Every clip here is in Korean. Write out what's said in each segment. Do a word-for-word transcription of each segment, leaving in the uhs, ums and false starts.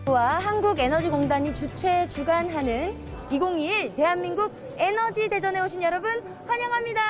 와 한국에너지공단이 주최 주관하는 이천이십일 대한민국 에너지 대전에 오신 여러분 환영합니다.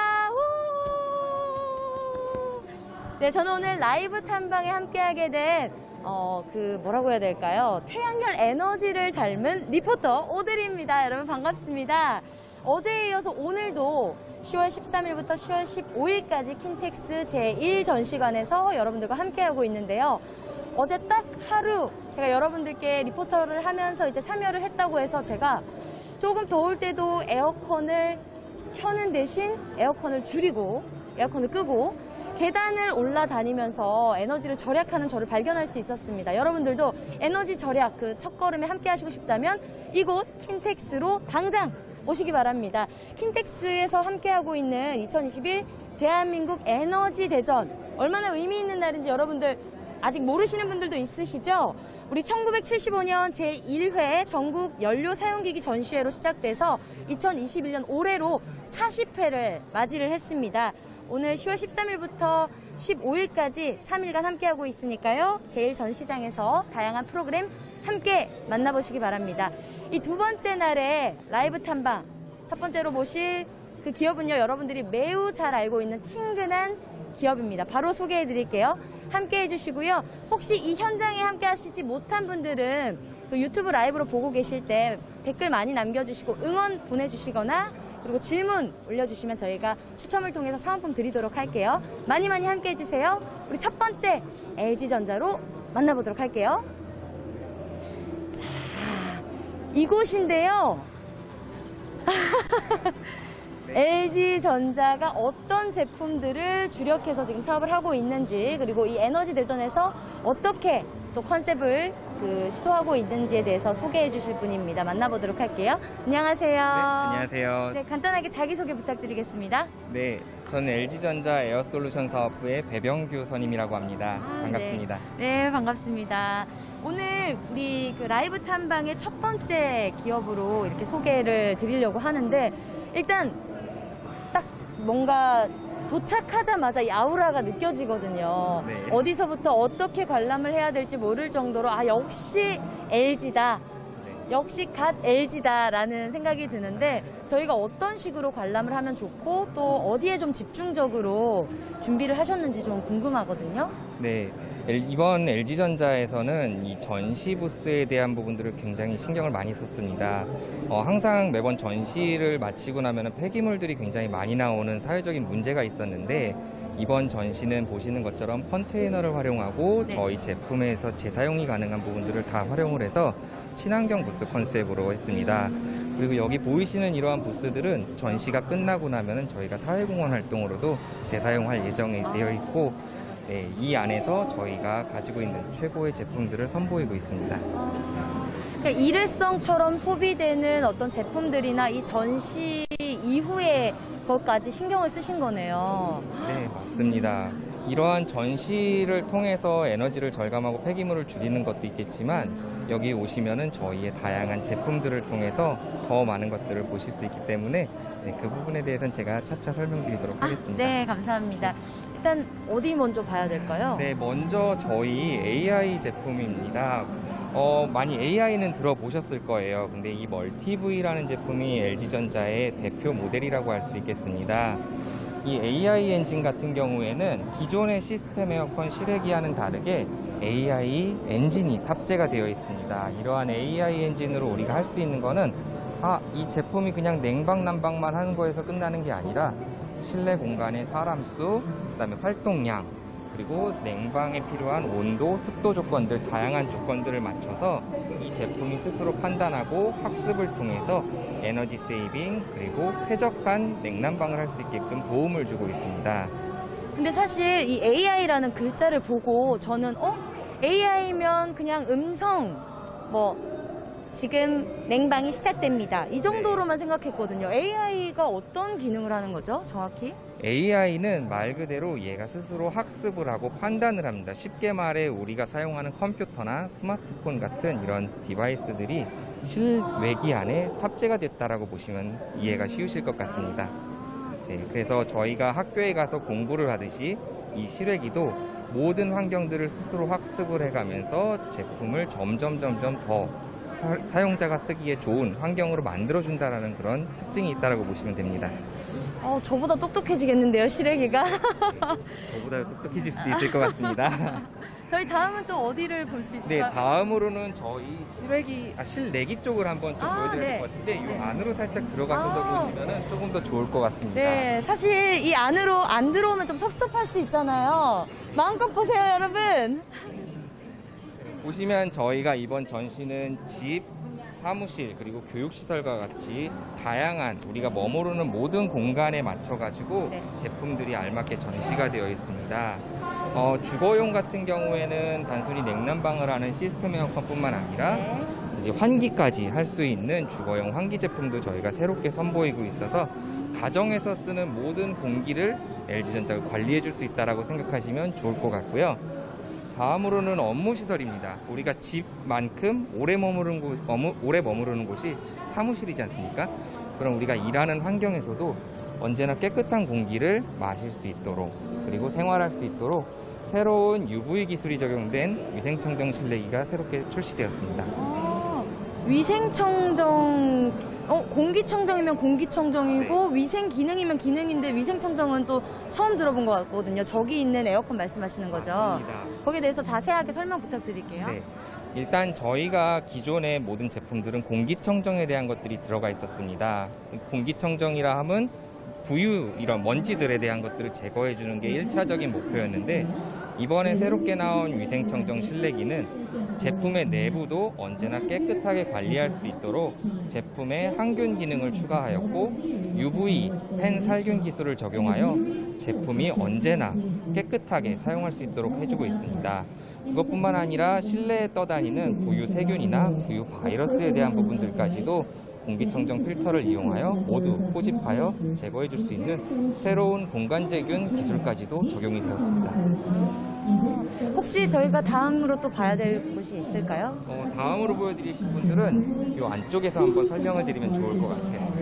우! 네, 저는 오늘 라이브 탐방에 함께하게 된 어, 그 뭐라고 해야 될까요? 태양열 에너지를 닮은 리포터 오드리입니다. 여러분 반갑습니다. 어제에 이어서 오늘도 시월 십삼일부터 시월 십오일까지 킨텍스 제일 전시관에서 여러분들과 함께하고 있는데요. 어제 딱 하루 제가 여러분들께 리포터를 하면서 이제 참여를 했다고 해서 제가 조금 더울 때도 에어컨을 켜는 대신 에어컨을 줄이고 에어컨을 끄고 계단을 올라다니면서 에너지를 절약하는 저를 발견할 수 있었습니다. 여러분들도 에너지 절약 그 첫걸음에 함께 하시고 싶다면 이곳 킨텍스로 당장 오시기 바랍니다. 킨텍스에서 함께하고 있는 이천이십일 대한민국 에너지 대전 얼마나 의미 있는 날인지 여러분들 아직 모르시는 분들도 있으시죠? 우리 천구백칠십오년 제일회 전국 연료 사용기기 전시회로 시작돼서 이천이십일년 올해로 사십회를 맞이를 했습니다. 오늘 시월 십삼일부터 십오일까지 삼일간 함께하고 있으니까요. 제일 전시장에서 다양한 프로그램 함께 만나보시기 바랍니다. 이 두 번째 날에 라이브 탐방 첫 번째로 모실 그 기업은요. 여러분들이 매우 잘 알고 있는 친근한 기업입니다. 바로 소개해 드릴게요. 함께 해주시고요. 혹시 이 현장에 함께 하시지 못한 분들은 그 유튜브 라이브로 보고 계실 때 댓글 많이 남겨주시고 응원 보내주시거나 그리고 질문 올려주시면 저희가 추첨을 통해서 사은품 드리도록 할게요. 많이 많이 함께 해주세요. 우리 첫 번째 엘지전자로 만나보도록 할게요. 자, 이곳인데요. 엘지전자가 어떤 제품들을 주력해서 지금 사업을 하고 있는지 그리고 이 에너지 대전에서 어떻게 또 컨셉을 그 시도하고 있는지에 대해서 소개해 주실 분입니다. 만나보도록 할게요. 안녕하세요. 네, 안녕하세요. 네, 간단하게 자기소개 부탁드리겠습니다. 네, 저는 엘지전자 에어솔루션 사업부의 배병규 선임이라고 합니다. 아, 반갑습니다. 네. 네, 반갑습니다. 오늘 우리 그 라이브 탐방의 첫 번째 기업으로 이렇게 소개를 드리려고 하는데 일단 딱 뭔가 도착하자마자 이 아우라가 느껴지거든요. 네. 어디서부터 어떻게 관람을 해야 될지 모를 정도로 아 역시 엘지다. 네. 역시 갓 엘지다라는 생각이 드는데 저희가 어떤 식으로 관람을 하면 좋고 또 어디에 좀 집중적으로 준비를 하셨는지 좀 궁금하거든요. 네, 이번 엘지전자에서는 이 전시 부스에 대한 부분들을 굉장히 신경을 많이 썼습니다. 어, 항상 매번 전시를 마치고 나면 폐기물들이 굉장히 많이 나오는 사회적인 문제가 있었는데 이번 전시는 보시는 것처럼 컨테이너를 활용하고 네. 저희 제품에서 재사용이 가능한 부분들을 다 활용을 해서 친환경 부스 컨셉으로 했습니다. 그리고 여기 보이시는 이러한 부스들은 전시가 끝나고 나면 저희가 사회공헌 활동으로도 재사용할 예정이 되어 있고 네, 이 안에서 저희가 가지고 있는 최고의 제품들을 선보이고 있습니다. 그러니까 일회성처럼 소비되는 어떤 제품들이나 이 전시 이후에 것까지 신경을 쓰신 거네요. 네, 맞습니다. 이러한 전시를 통해서 에너지를 절감하고 폐기물을 줄이는 것도 있겠지만 여기 오시면은 저희의 다양한 제품들을 통해서 더 많은 것들을 보실 수 있기 때문에 네, 그 부분에 대해서는 제가 차차 설명드리도록 하겠습니다. 아, 네, 감사합니다. 일단 어디 먼저 봐야 될까요? 네, 먼저 저희 에이아이 제품입니다. 어, 많이 에이아이는 들어보셨을 거예요. 근데 이 멀티브이라는 제품이 엘지전자의 대표 모델이라고 할 수 있겠습니다. 이 에이아이 엔진 같은 경우에는 기존의 시스템 에어컨 실외기와는 다르게 에이아이 엔진이 탑재가 되어 있습니다. 이러한 에이아이 엔진으로 우리가 할 수 있는 거는 아, 이 제품이 그냥 냉방 난방만 하는 거에서 끝나는 게 아니라 실내 공간의 사람 수, 그다음에 활동량, 그리고 냉방에 필요한 온도, 습도 조건들, 다양한 조건들을 맞춰서 이 제품이 스스로 판단하고 학습을 통해서 에너지 세이빙, 그리고 쾌적한 냉난방을 할 수 있게끔 도움을 주고 있습니다. 근데 사실 이 에이아이라는 글자를 보고 저는 어? 에이아이면 그냥 음성, 뭐 지금 냉방이 시작됩니다. 이 정도로만 생각했거든요. 에이아이가 어떤 기능을 하는 거죠, 정확히? 에이아이는 말 그대로 얘가 스스로 학습을 하고 판단을 합니다. 쉽게 말해 우리가 사용하는 컴퓨터나 스마트폰 같은 이런 디바이스들이 실외기 안에 탑재가 됐다라고 보시면 이해가 쉬우실 것 같습니다. 네, 그래서 저희가 학교에 가서 공부를 하듯이 이 실외기도 모든 환경들을 스스로 학습을 해가면서 제품을 점점 점점 더 사- 사용자가 쓰기에 좋은 환경으로 만들어준다는 그런 특징이 있다고 보시면 됩니다. 어, 저보다 똑똑해지겠는데요, 실외기가. 저보다 똑똑해질 수도 있을 것 같습니다. 저희 다음은 또 어디를 볼 수 네, 있을까요? 다음으로는 저희 실외기, 아, 실내기 쪽을 한번 좀 아, 보여드릴 네. 것 같은데 이 네. 안으로 살짝 들어가셔서 아. 보시면 조금 더 좋을 것 같습니다. 네, 사실 이 안으로 안 들어오면 좀 섭섭할 수 있잖아요. 마음껏 보세요, 여러분. 보시면 저희가 이번 전시는 집, 사무실, 그리고 교육시설과 같이 다양한 우리가 머무르는 모든 공간에 맞춰가지고 네. 제품들이 알맞게 전시가 되어 있습니다. 어, 주거용 같은 경우에는 단순히 냉난방을 하는 시스템 에어컨뿐만 아니라 네. 이제 환기까지 할 수 있는 주거용 환기 제품도 저희가 새롭게 선보이고 있어서 가정에서 쓰는 모든 공기를 엘지전자가 관리해 줄 수 있다고 생각하시면 좋을 것 같고요. 다음으로는 업무 시설입니다. 우리가 집만큼 오래 머무르는 곳, 어무, 오래 머무르는 곳이 사무실이지 않습니까? 그럼 우리가 일하는 환경에서도 언제나 깨끗한 공기를 마실 수 있도록 그리고 생활할 수 있도록 새로운 유브이 기술이 적용된 위생청정 실내기가 새롭게 출시되었습니다. 아, 위생청정, 어, 공기청정이면 공기청정이고 네. 위생 기능이면 기능인데 위생청정은 또 처음 들어본 것 같거든요. 저기 있는 에어컨 말씀하시는 거죠? 맞습니다. 거기에 대해서 자세하게 설명 부탁드릴게요. 네. 일단 저희가 기존의 모든 제품들은 공기청정에 대한 것들이 들어가 있었습니다. 공기청정이라 함은 부유 이런 먼지들에 대한 것들을 제거해 주는 게 일차적인 목표였는데 이번에 새롭게 나온 위생청정 실내기는 제품의 내부도 언제나 깨끗하게 관리할 수 있도록 제품에 항균 기능을 추가하였고 유브이 펜 살균 기술을 적용하여 제품이 언제나 깨끗하게 사용할 수 있도록 해주고 있습니다. 그것뿐만 아니라 실내에 떠다니는 부유 세균이나 부유 바이러스에 대한 부분들까지도 공기청정 필터를 이용하여 모두 포집하여 제거해 줄 수 있는 새로운 공간제균 기술까지도 적용이 되었습니다. 혹시 저희가 다음으로 또 봐야 될 곳이 있을까요? 어, 다음으로 보여드릴 부분들은 이 안쪽에서 한번 설명을 드리면 좋을 것 같아요.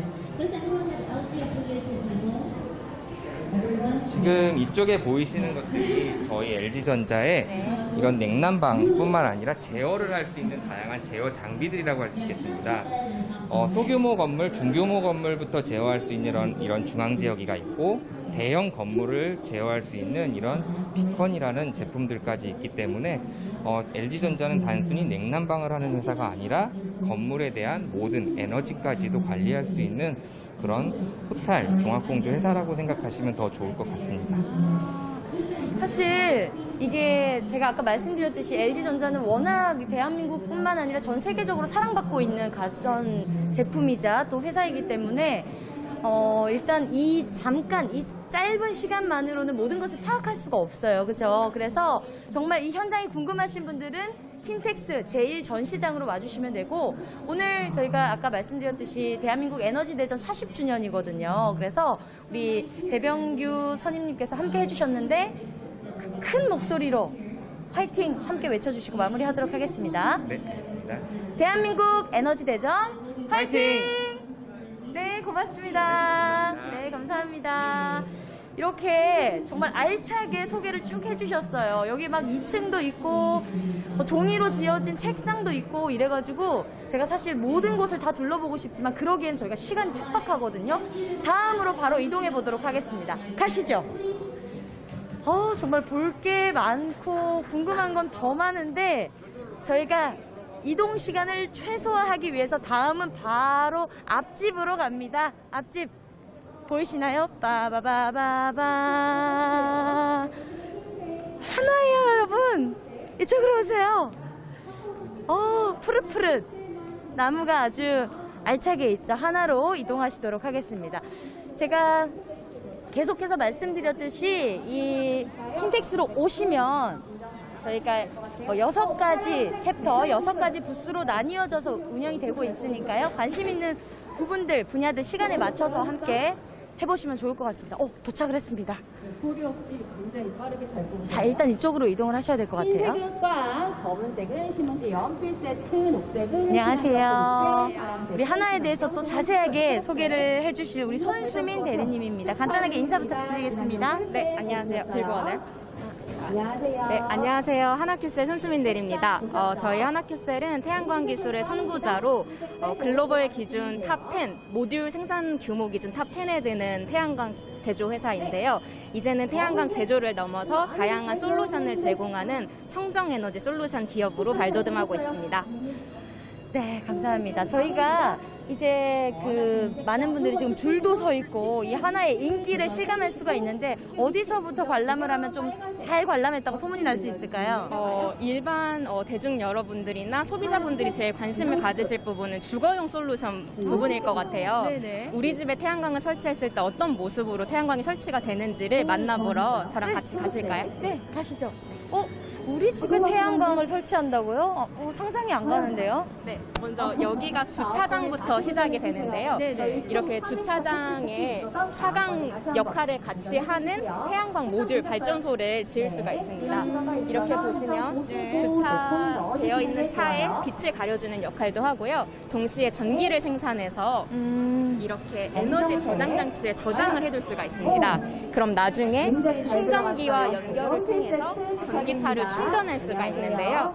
지금 이쪽에 보이시는 것들이 저희 엘지전자의 네. 이런 냉난방뿐만 아니라 제어를 할 수 있는 다양한 제어 장비들이라고 할 수 있겠습니다. 어, 소규모 건물, 중규모 건물부터 제어할 수 있는 이런, 이런 중앙 제어기가 있고 대형 건물을 제어할 수 있는 이런 비컨이라는 제품들까지 있기 때문에 어, 엘지전자는 단순히 냉난방을 하는 회사가 아니라 건물에 대한 모든 에너지까지도 관리할 수 있는 그런 토탈 종합공조 회사라고 생각하시면 더 좋을 것 같습니다. 사실 이게 제가 아까 말씀드렸듯이 엘지전자는 워낙 대한민국뿐만 아니라 전 세계적으로 사랑받고 있는 가전 제품이자 또 회사이기 때문에 어, 일단 이 잠깐 이 짧은 시간만으로는 모든 것을 파악할 수가 없어요. 그렇죠? 그래서 정말 이 현장이 궁금하신 분들은 킨텍스 제일 전시장으로 와주시면 되고 오늘 저희가 아까 말씀드렸듯이 대한민국 에너지 대전 사십 주년이거든요. 그래서 우리 배병규 선임님께서 함께 해주셨는데 그 큰 목소리로 화이팅 함께 외쳐주시고 마무리하도록 하겠습니다. 네, 알겠습니다. 대한민국 에너지 대전 화이팅! 네, 고맙습니다. 네, 감사합니다. 이렇게 정말 알차게 소개를 쭉 해주셨어요. 여기 막 이 층도 있고 뭐 종이로 지어진 책상도 있고 이래가지고 제가 사실 모든 곳을 다 둘러보고 싶지만 그러기엔 저희가 시간이 촉박하거든요. 다음으로 바로 이동해 보도록 하겠습니다. 가시죠. 어, 정말 볼 게 많고 궁금한 건 더 많은데 저희가 이동 시간을 최소화하기 위해서 다음은 바로 앞집으로 갑니다. 앞집 보이시나요? 빠바바바바 하나예요, 여러분. 이쪽으로 오세요. 어, 푸릇푸릇 나무가 아주 알차게 있죠. 하나로 이동하시도록 하겠습니다. 제가 계속해서 말씀드렸듯이 이 킨텍스로 오시면 저희가 뭐 여섯 가지 챕터, 여섯 가지 부스로 나뉘어져서 운영이 되고 있으니까요. 관심 있는 부분들, 분야들 시간에 맞춰서 함께 해보시면 좋을 것 같습니다. 오, 도착을 했습니다. 소리 없이 굉장히 빠르게 잘 뽑는. 자, 일단 이쪽으로 이동을 하셔야 될 것 같아요. 흰색은 꽝, 검은색은 신문지 연필 세트, 녹색은 안녕하세요. 파란색. 우리 하나에 대해서 또 자세하게 소개를 해주실 우리 손수민 대리님입니다. 간단하게 인사 부탁드리겠습니다. 네, 안녕하세요. 들고 오늘. 안녕하세요. 네, 안녕하세요. 하나큐셀 손수민 대리입니다. 어, 저희 하나큐셀은 태양광 기술의 선구자로 어, 글로벌 기준 탑 텐, 모듈 생산 규모 기준 탑 텐에 드는 태양광 제조 회사인데요. 이제는 태양광 제조를 넘어서 다양한 솔루션을 제공하는 청정에너지 솔루션 기업으로 발돋움하고 있습니다. 네, 감사합니다. 저희가 이제 그 많은 분들이 지금 줄도 서 있고 이 하나의 인기를 실감할 수가 있는데 어디서부터 관람을 하면 좀 잘 관람했다고 소문이 날 수 있을까요? 어, 일반 어, 대중 여러분들이나 소비자분들이 제일 관심을 가지실 부분은 주거용 솔루션 부분일 것 같아요. 네네. 우리 집에 태양광을 설치했을 때 어떤 모습으로 태양광이 설치가 되는지를 만나보러 저랑 같이 가실까요? 네, 가시죠. 어, 우리 집에 태양광을 설치한다고요? 어, 어, 상상이 안 가는데요? 네, 먼저 여기가 주차장부터 시작이 되는데요. 네네. 이렇게 주차장에 차강 역할을 같이 하는 태양광 모듈 발전소를 지을 수가 있습니다. 이렇게 보시면 주차되어 있는 차에 빛을 가려주는 역할도 하고요. 동시에 전기를 생산해서 음, 이렇게 에너지 저장 장치에 저장을 해둘 수가 있습니다. 그럼 나중에 충전기와 연결을 통해서 전기차를 충전할 수가 있는데요.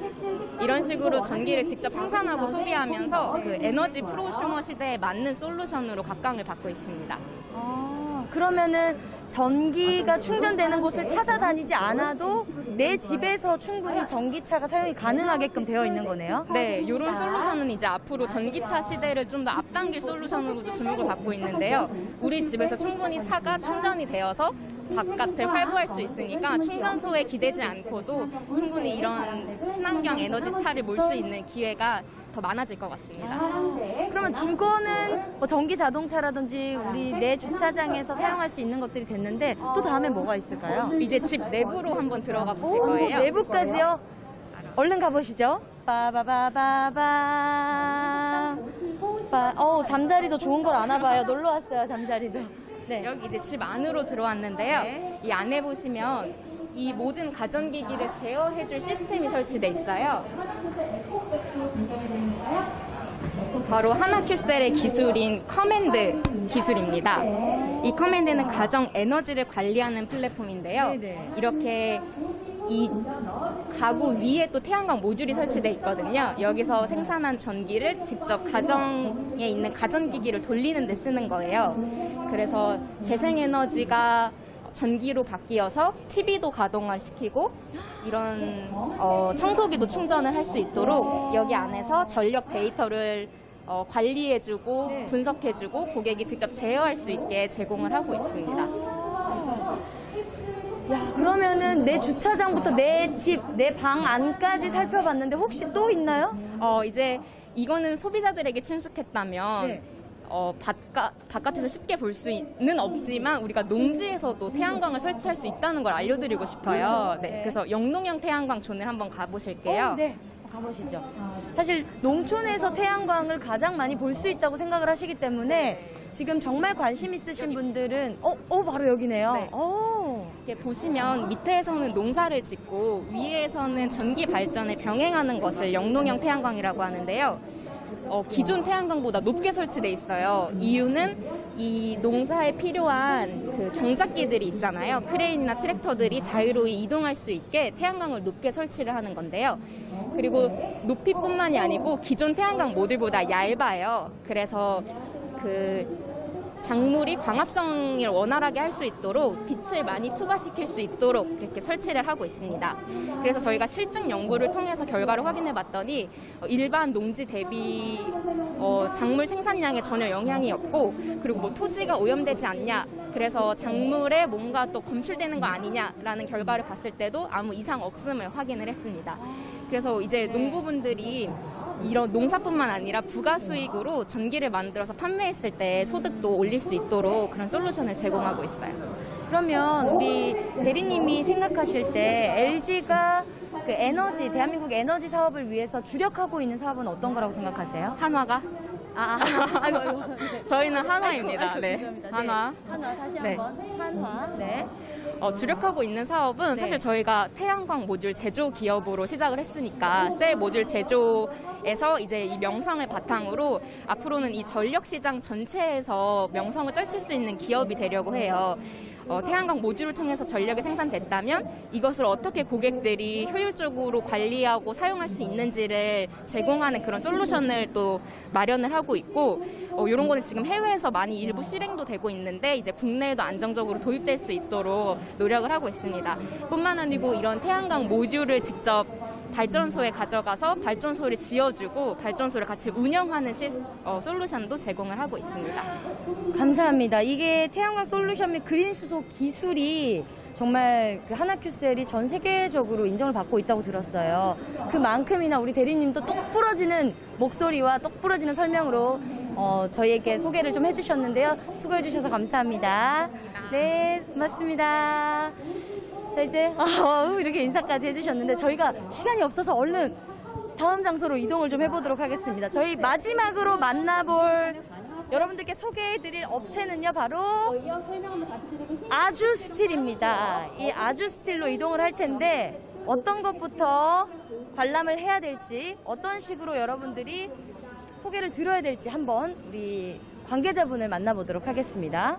이런 식으로 전기를 직접 생산하고 소비하면서 그 에너지 프로슈머 시대에 맞는 솔루션으로 각광을 받고 있습니다. 아, 그러면은 전기가 충전되는 곳을 찾아다니지 않아도 내 집에서 충분히 전기차가 사용이 가능하게끔 되어 있는 거네요? 네, 이런 솔루션은 이제 앞으로 전기차 시대를 좀 더 앞당길 솔루션으로도 주목을 받고 있는데요. 우리 집에서 충분히 차가 충전이 되어서 바깥을 활보할 수 있으니까 충전소에 기대지 않고도 충분히 이런 친환경 에너지 차를 몰 수 있는 기회가 더 많아질 것 같습니다. 그러면 주거는 뭐 전기 자동차라든지 우리 내 주차장에서 사용할 수 있는 것들이 됐는데 또 다음에 뭐가 있을까요? 이제 집 내부로 한번 들어가 보실 거예요. 내부까지요? 얼른 가보시죠. 빠바바바바. 빠, 어 잠자리도 좋은 걸 아나 봐요. 놀러 왔어요, 잠자리도. 네. 여기 이제 집 안으로 들어왔는데요. 이 안에 보시면 이 모든 가전기기를 제어해줄 시스템이 설치돼 있어요. 바로 하나큐셀의 기술인 커맨드 기술입니다. 이 커맨드는 가정 에너지를 관리하는 플랫폼인데요. 이렇게 이 가구 위에 또 태양광 모듈이 설치돼 있거든요. 여기서 생산한 전기를 직접 가정에 있는 가전기기를 돌리는 데 쓰는 거예요. 그래서 재생에너지가 전기로 바뀌어서 티비도 가동을 시키고 이런 어, 청소기도 충전을 할 수 있도록 여기 안에서 전력 데이터를 어, 관리해주고 분석해주고 고객이 직접 제어할 수 있게 제공을 하고 있습니다. 야, 그러면은 내 주차장부터 내 집, 내 방 안까지 살펴봤는데 혹시 또 있나요? 어, 이제 이거는 소비자들에게 친숙했다면 네. 어, 바깥, 바깥에서 쉽게 볼 수는 없지만 우리가 농지에서도 태양광을 설치할 수 있다는 걸 알려드리고 싶어요. 그렇죠. 네, 네. 그래서 영농형 태양광 존을 한번 가보실게요. 어, 네. 가보시죠. 사실 농촌에서 태양광을 가장 많이 볼 수 있다고 생각을 하시기 때문에 지금 정말 관심 있으신 분들은 어, 어 바로 여기네요. 네. 오. 이렇게 보시면 밑에서는 농사를 짓고 위에서는 전기 발전을 병행하는 것을 영농형 태양광이라고 하는데요. 어, 기존 태양광보다 높게 설치돼 있어요. 이유는 이 농사에 필요한 그 경작기들이 있잖아요. 크레인이나 트랙터들이 자유로이 이동할 수 있게 태양광을 높게 설치를 하는 건데요. 그리고 높이뿐만이 아니고 기존 태양광 모듈보다 얇아요. 그래서 그 작물이 광합성을 원활하게 할 수 있도록 빛을 많이 투과시킬 수 있도록 이렇게 설치를 하고 있습니다. 그래서 저희가 실증 연구를 통해서 결과를 확인해 봤더니 일반 농지 대비 어, 작물 생산량에 전혀 영향이 없고 그리고 뭐 토지가 오염되지 않냐 그래서 작물에 뭔가 또 검출되는 거 아니냐라는 결과를 봤을 때도 아무 이상 없음을 확인을 했습니다. 그래서 이제 농부분들이 이런 농사뿐만 아니라 부가 수익으로 전기를 만들어서 판매했을 때 소득도 올릴 수 있도록 그런 솔루션을 제공하고 있어요. 그러면 우리 대리님이 생각하실 때 엘지가 그 에너지, 대한민국 에너지 사업을 위해서 주력하고 있는 사업은 어떤 거라고 생각하세요? 한화가 아, 아, 아이고, 아이고. 저희는 한화입니다. 아이고, 아이고, 네, 죄송합니다. 한화. 네, 한화 다시 네. 한번 한화. 네. 어, 주력하고 있는 사업은 네. 사실 저희가 태양광 모듈 제조 기업으로 시작을 했으니까 셀 모듈 제조에서 이제 이 명성을 바탕으로 앞으로는 이 전력 시장 전체에서 명성을 떨칠 수 있는 기업이 되려고 해요. 어, 태양광 모듈을 통해서 전력이 생산됐다면 이것을 어떻게 고객들이 효율적으로 관리하고 사용할 수 있는지를 제공하는 그런 솔루션을 또 마련을 하고 있고 어, 이런 거는 지금 해외에서 많이 일부 실행도 되고 있는데 이제 국내에도 안정적으로 도입될 수 있도록 노력을 하고 있습니다. 뿐만 아니고 이런 태양광 모듈을 직접 발전소에 가져가서 발전소를 지어주고 발전소를 같이 운영하는 시스, 어, 솔루션도 제공을 하고 있습니다. 감사합니다. 이게 태양광 솔루션 및 그린 수소 기술이 정말 그 하나큐셀이 전 세계적으로 인정을 받고 있다고 들었어요. 그만큼이나 우리 대리님도 똑 부러지는 목소리와 똑 부러지는 설명으로 어, 저희에게 소개를 좀 해주셨는데요. 수고해 주셔서 감사합니다. 네, 고맙습니다. 자, 이제 어, 이렇게 인사까지 해주셨는데 저희가 시간이 없어서 얼른 다음 장소로 이동을 좀 해보도록 하겠습니다. 저희 마지막으로 만나볼 여러분들께 소개해드릴 업체는요, 바로 이어 설명 한번 다시 드리고 아주스틸입니다. 이 아주스틸로 이동을 할 텐데 어떤 것부터 관람을 해야 될지, 어떤 식으로 여러분들이 소개를 들어야 될지 한번 우리 관계자분을 만나보도록 하겠습니다.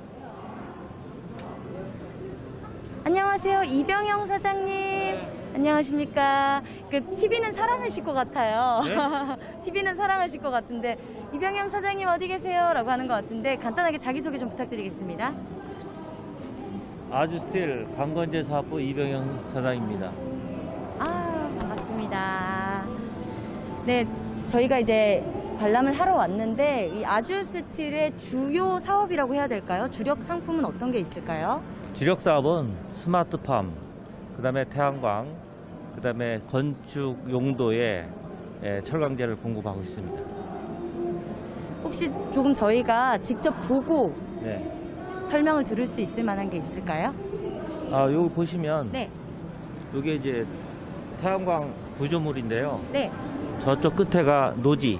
안녕하세요, 이병영 사장님. 네. 안녕하십니까. 그 티비는 사랑하실 것 같아요. 네? 티비는 사랑하실 것 같은데 이병영 사장님 어디 계세요? 라고 하는 것 같은데 간단하게 자기소개 좀 부탁드리겠습니다. 아주스틸 관건제 사업부 이병영 사장입니다. 아, 반갑습니다. 네, 저희가 이제 관람을 하러 왔는데 이 아주스틸의 주요 사업이라고 해야 될까요? 주력 상품은 어떤 게 있을까요? 주력 사업은 스마트팜, 그다음에 태양광, 그다음에 건축 용도의 예, 철강제를 공급하고 있습니다. 혹시 조금 저희가 직접 보고 네. 설명을 들을 수 있을 만한 게 있을까요? 아, 여기 보시면 네, 이게 이제 태양광 구조물인데요. 네, 저쪽 끝에가 노지,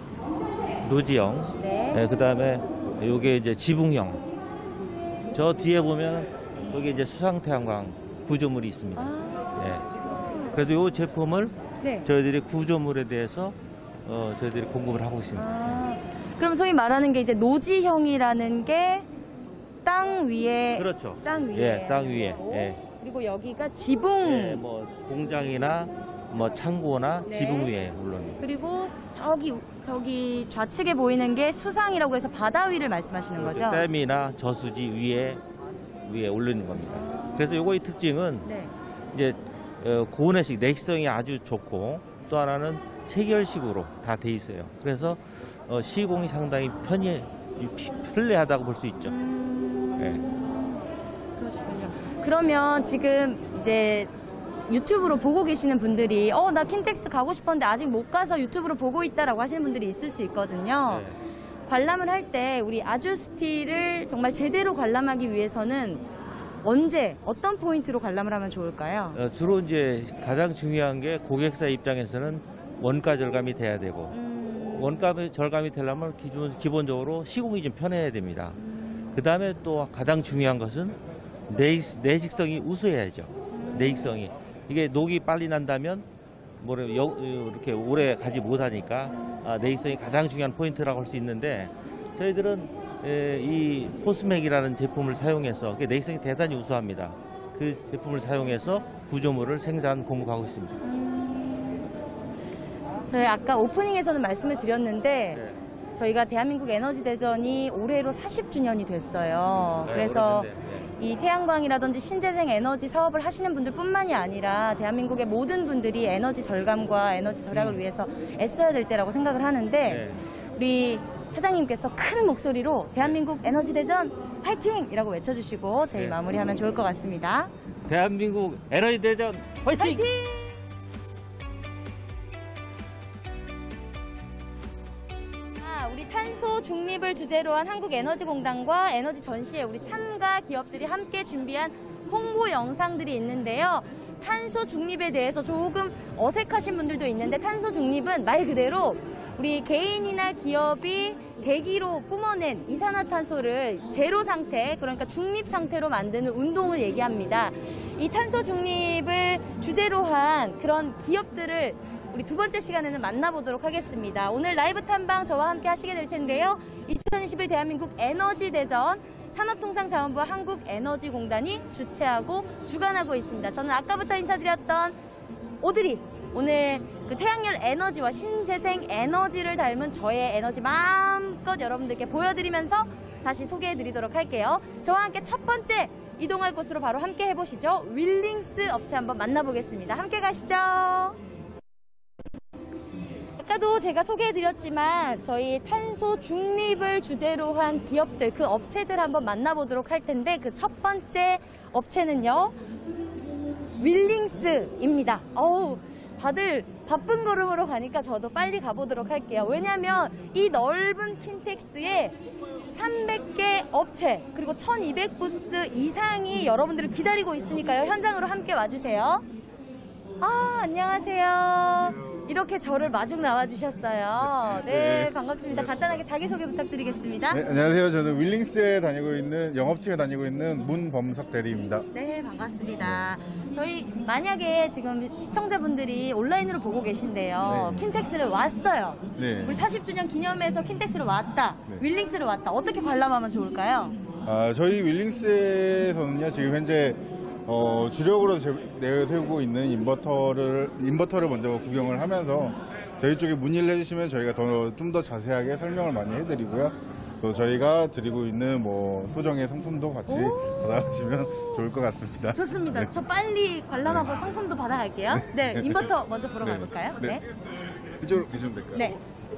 노지형. 네. 예, 그다음에 이게 이제 지붕형. 저 뒤에 보면 여기 이제 수상 태양광 구조물이 있습니다. 아, 예. 그래도 이 제품을 네. 저희들이 구조물에 대해서 어, 저희들이 공급을 하고 있습니다. 아, 그럼 소위 말하는 게 이제 노지형이라는 게 땅 위에, 그렇죠. 땅 위에, 예, 땅 위에. 하는 거고, 예. 그리고 여기가 지붕, 예, 뭐 공장이나 뭐 창고나 네. 지붕 위에 물론. 그리고 저기 저기 좌측에 보이는 게 수상이라고 해서 바다 위를 말씀하시는 거죠? 댐이나 저수지 위에 위에 올리는 겁니다. 그래서 요거의 특징은 네. 이제 어, 고온해식 내식성이 아주 좋고 또 하나는 체결식으로 다 돼 있어요. 그래서 어, 시공이 상당히 편히 편리하다고 볼 수 있죠. 음, 예. 그러시군요. 그러면 지금 이제 유튜브로 보고 계시는 분들이 어, 나 킨텍스 가고 싶었는데 아직 못 가서 유튜브로 보고 있다라고 하시는 분들이 있을 수 있거든요. 네. 관람을 할 때 우리 아주스틸을 정말 제대로 관람하기 위해서는 언제 어떤 포인트로 관람을 하면 좋을까요? 어, 주로 이제 가장 중요한 게 고객사 입장에서는 원가 절감이 돼야 되고 음, 원가 절감이 되려면 기본, 기본적으로 시공이 좀 편해야 됩니다. 그 다음에 또 가장 중요한 것은 내, 내식성이 우수해야죠. 내식성이. 이게 녹이 빨리 난다면 뭐래 이렇게 오래 가지 못하니까 아, 내식성이 가장 중요한 포인트라고 할 수 있는데 저희들은 에, 이 포스맥이라는 제품을 사용해서 내식성이 대단히 우수합니다. 그 제품을 사용해서 구조물을 생산 공급하고 있습니다. 저희 아까 오프닝에서는 말씀을 드렸는데 네. 저희가 대한민국 에너지 대전이 올해로 사십 주년이 됐어요. 네, 그래서 오래됐네요. 이 태양광이라든지 신재생 에너지 사업을 하시는 분들뿐만이 아니라 대한민국의 모든 분들이 에너지 절감과 에너지 절약을 음. 위해서 애써야 될 때라고 생각을 하는데 네. 우리 사장님께서 큰 목소리로 대한민국 에너지 대전 파이팅! 이라고 외쳐주시고 저희 네. 마무리하면 좋을 것 같습니다. 대한민국 에너지 대전 화이팅! 파이팅! 아, 우리 탄소 중립을 주제로 한 한국에너지공단과 에너지 전시회 우리 참가 기업들이 함께 준비한 홍보 영상들이 있는데요. 탄소 중립에 대해서 조금 어색하신 분들도 있는데 탄소 중립은 말 그대로 우리 개인이나 기업이 대기로 뿜어낸 이산화탄소를 제로 상태, 그러니까 중립 상태로 만드는 운동을 얘기합니다. 이 탄소 중립을 주제로 한 그런 기업들을 우리 두 번째 시간에는 만나보도록 하겠습니다. 오늘 라이브 탐방 저와 함께 하시게 될 텐데요. 이천이십일 대한민국 에너지대전 산업통상자원부와 한국에너지공단이 주최하고 주관하고 있습니다. 저는 아까부터 인사드렸던 오드리, 오늘 그 태양열 에너지와 신재생 에너지를 닮은 저의 에너지 마음껏 여러분들께 보여드리면서 다시 소개해드리도록 할게요. 저와 함께 첫 번째 이동할 곳으로 바로 함께 해보시죠. 윌링스 업체 한번 만나보겠습니다. 함께 가시죠. 아까도 제가 소개해드렸지만 저희 탄소 중립을 주제로 한 기업들, 그 업체들 한번 만나보도록 할 텐데 그 첫 번째 업체는요. 윌링스입니다. 어우, 다들 바쁜 걸음으로 가니까 저도 빨리 가보도록 할게요. 왜냐하면 이 넓은 킨텍스에 삼백 개 업체 그리고 천이백 부스 이상이 여러분들을 기다리고 있으니까요. 현장으로 함께 와주세요. 아, 안녕하세요. 이렇게 저를 마중 나와주셨어요. 네, 네. 반갑습니다. 간단하게 자기소개 부탁드리겠습니다. 네, 안녕하세요. 저는 윌링스에 다니고 있는 영업팀에 다니고 있는 문범석 대리입니다. 네, 반갑습니다. 저희 만약에 지금 시청자분들이 온라인으로 보고 계신데요. 네. 킨텍스를 왔어요. 네. 우리 사십 주년 기념해서 킨텍스를 왔다. 네. 윌링스를 왔다. 어떻게 관람하면 좋을까요? 아, 저희 윌링스에서는요, 지금 현재 어, 주력으로 제- 내세우고 있는 인버터를 인버터를 먼저 구경을 하면서 저희 쪽에 문의를 해주시면 저희가 더 좀 더 자세하게 설명을 많이 해드리고요. 또 저희가 드리고 있는 뭐 소정의 상품도 같이 받아가시면 좋을 것 같습니다. 좋습니다. 네. 저 빨리 관람하고 상품도 받아갈게요. 네, 인버터 먼저 보러 네. 가볼까요? 네. 이쪽으로 계시면 될까요? 네.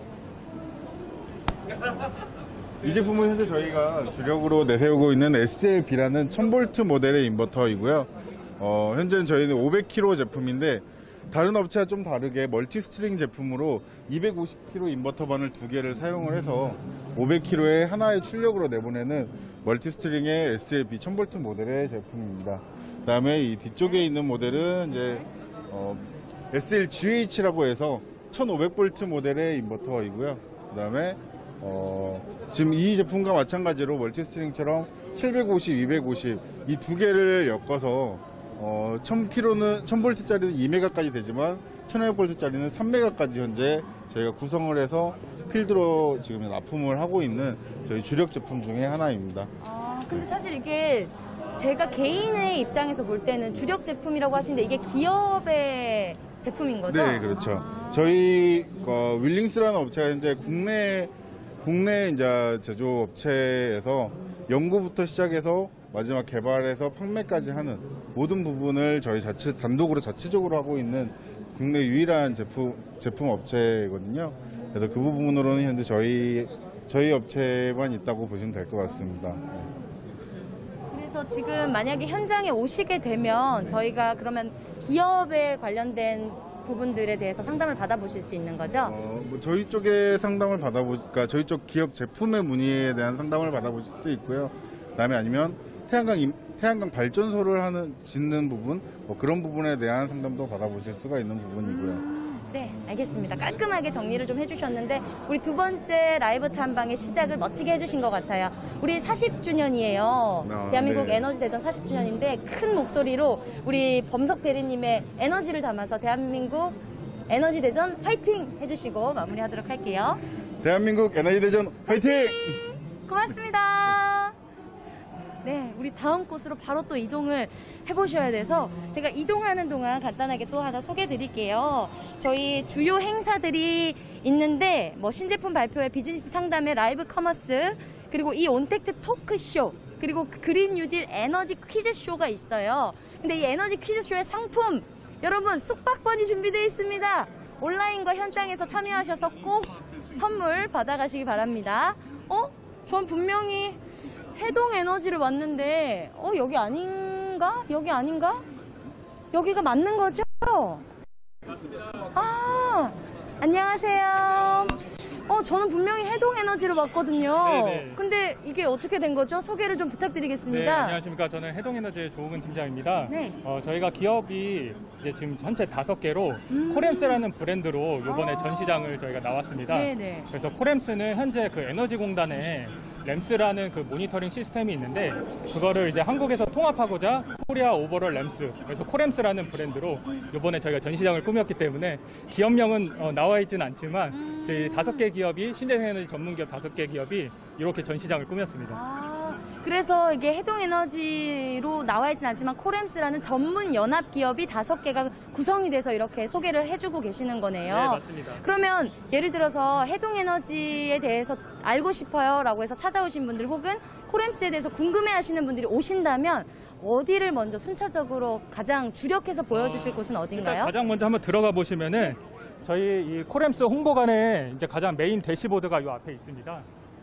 이 제품은 현재 저희가 주력으로 내세우고 있는 에스엘비라는 천 볼트 모델의 인버터이고요. 어, 현재는 저희는 오백 킬로와트 제품인데 다른 업체와 좀 다르게 멀티 스트링 제품으로 이백오십 킬로와트 인버터반을 두 개를 사용을 해서 오백 킬로와트의 하나의 출력으로 내보내는 멀티 스트링의 에스엘비 천 볼트 모델의 제품입니다. 그 다음에 이 뒤쪽에 있는 모델은 이제 어, 에스엘지에이치라고 해서 천오백 볼트 모델의 인버터이고요. 그 다음에 어, 지금 이 제품과 마찬가지로 멀티스트링처럼 칠백오십, 이백오십 이 두 개를 엮어서 어, 천 킬로와트는 천 볼트짜리는 이 메가까지 되지만 천오백 볼트짜리는 삼 메가까지 현재 저희가 구성을 해서 필드로 지금 납품을 하고 있는 저희 주력 제품 중에 하나입니다. 아, 근데 사실 이게 제가 개인의 입장에서 볼 때는 주력 제품이라고 하시는데 이게 기업의 제품인 거죠? 네, 그렇죠. 저희 어, 윌링스라는 업체가 현재 국내 국내 이제 제조업체에서 연구부터 시작해서 마지막 개발해서 판매까지 하는 모든 부분을 저희 자체 단독으로 자체적으로 하고 있는 국내 유일한 제품 제품 업체거든요. 그래서 그 부분으로는 현재 저희 저희 업체만 있다고 보시면 될 것 같습니다. 그래서 지금 만약에 현장에 오시게 되면 저희가 그러면 기업에 관련된 부분들에 대해서 상담을 받아보실 수 있는 거죠? 어, 뭐 저희 쪽에 상담을 받아보니까 저희 쪽 기업 제품의 문의에 대한 상담을 받아보실 수도 있고요. 그다음에 아니면 태양광 임- 태양광 발전소를 하는 짓는 부분 뭐 그런 부분에 대한 상담도 받아보실 수가 있는 부분이고요. 네, 알겠습니다. 깔끔하게 정리를 좀 해주셨는데 우리 두 번째 라이브 탐방의 시작을 멋지게 해주신 것 같아요. 우리 사십 주년이에요. 아, 대한민국 네. 에너지 대전 사십 주년인데 큰 목소리로 우리 범석 대리님의 에너지를 담아서 대한민국 에너지 대전 화이팅 해주시고 마무리하도록 할게요. 대한민국 에너지 대전 화이팅! 고맙습니다. 네, 우리 다음 곳으로 바로 또 이동을 해보셔야 돼서 제가 이동하는 동안 간단하게 또 하나 소개해 드릴게요. 저희 주요 행사들이 있는데 뭐 신제품 발표회, 비즈니스 상담회, 라이브 커머스, 그리고 이 온택트 토크쇼, 그리고 그린 뉴딜 에너지 퀴즈쇼가 있어요. 근데 이 에너지 퀴즈쇼의 상품 여러분 숙박권이 준비되어 있습니다. 온라인과 현장에서 참여하셔서 꼭 선물 받아가시기 바랍니다. 어? 전 분명히 해동 에너지를 왔는데 어 여기 아닌가? 여기 아닌가? 여기가 맞는 거죠? 아 안녕하세요. 어, 저는 분명히 해동에너지로 봤거든요. 네네. 근데 이게 어떻게 된 거죠? 소개를 좀 네, 부탁드리겠습니다. 안녕하십니까. 저는 해동에너지의 조우근 팀장입니다. 네. 어, 저희가 기업이 이제 지금 전체 다섯 개로 코렘스라는 브랜드로 이번에 아. 전시장을 저희가 나왔습니다. 네네. 그래서 코렘스는 현재 그 에너지공단에 램스라는 그 모니터링 시스템이 있는데 그거를 이제 한국에서 통합하고자 코리아 오버롤 램스, 그래서 코렘스라는 브랜드로 이번에 저희가 전시장을 꾸몄기 때문에 기업명은 어, 나와 있지는 않지만 저희 다섯 개 기업이 신재생에너지 전문 기업 다섯 개 기업이 이렇게 전시장을 꾸몄습니다. 아, 그래서 이게 해동에너지로 나와 있진 않지만 코렘스라는 전문 연합 기업이 다섯 개가 구성이 돼서 이렇게 소개를 해주고 계시는 거네요. 네, 맞습니다. 그러면 예를 들어서 해동에너지에 대해서 알고 싶어요라고 해서 찾아오신 분들 혹은 코렘스에 대해서 궁금해하시는 분들이 오신다면 어디를 먼저 순차적으로 가장 주력해서 보여주실 어, 곳은 일단 어딘가요? 가장 먼저 한번 들어가 보시면은 저희 이 코렘스 홍보관에 이제 가장 메인 대시보드가 이 앞에 있습니다.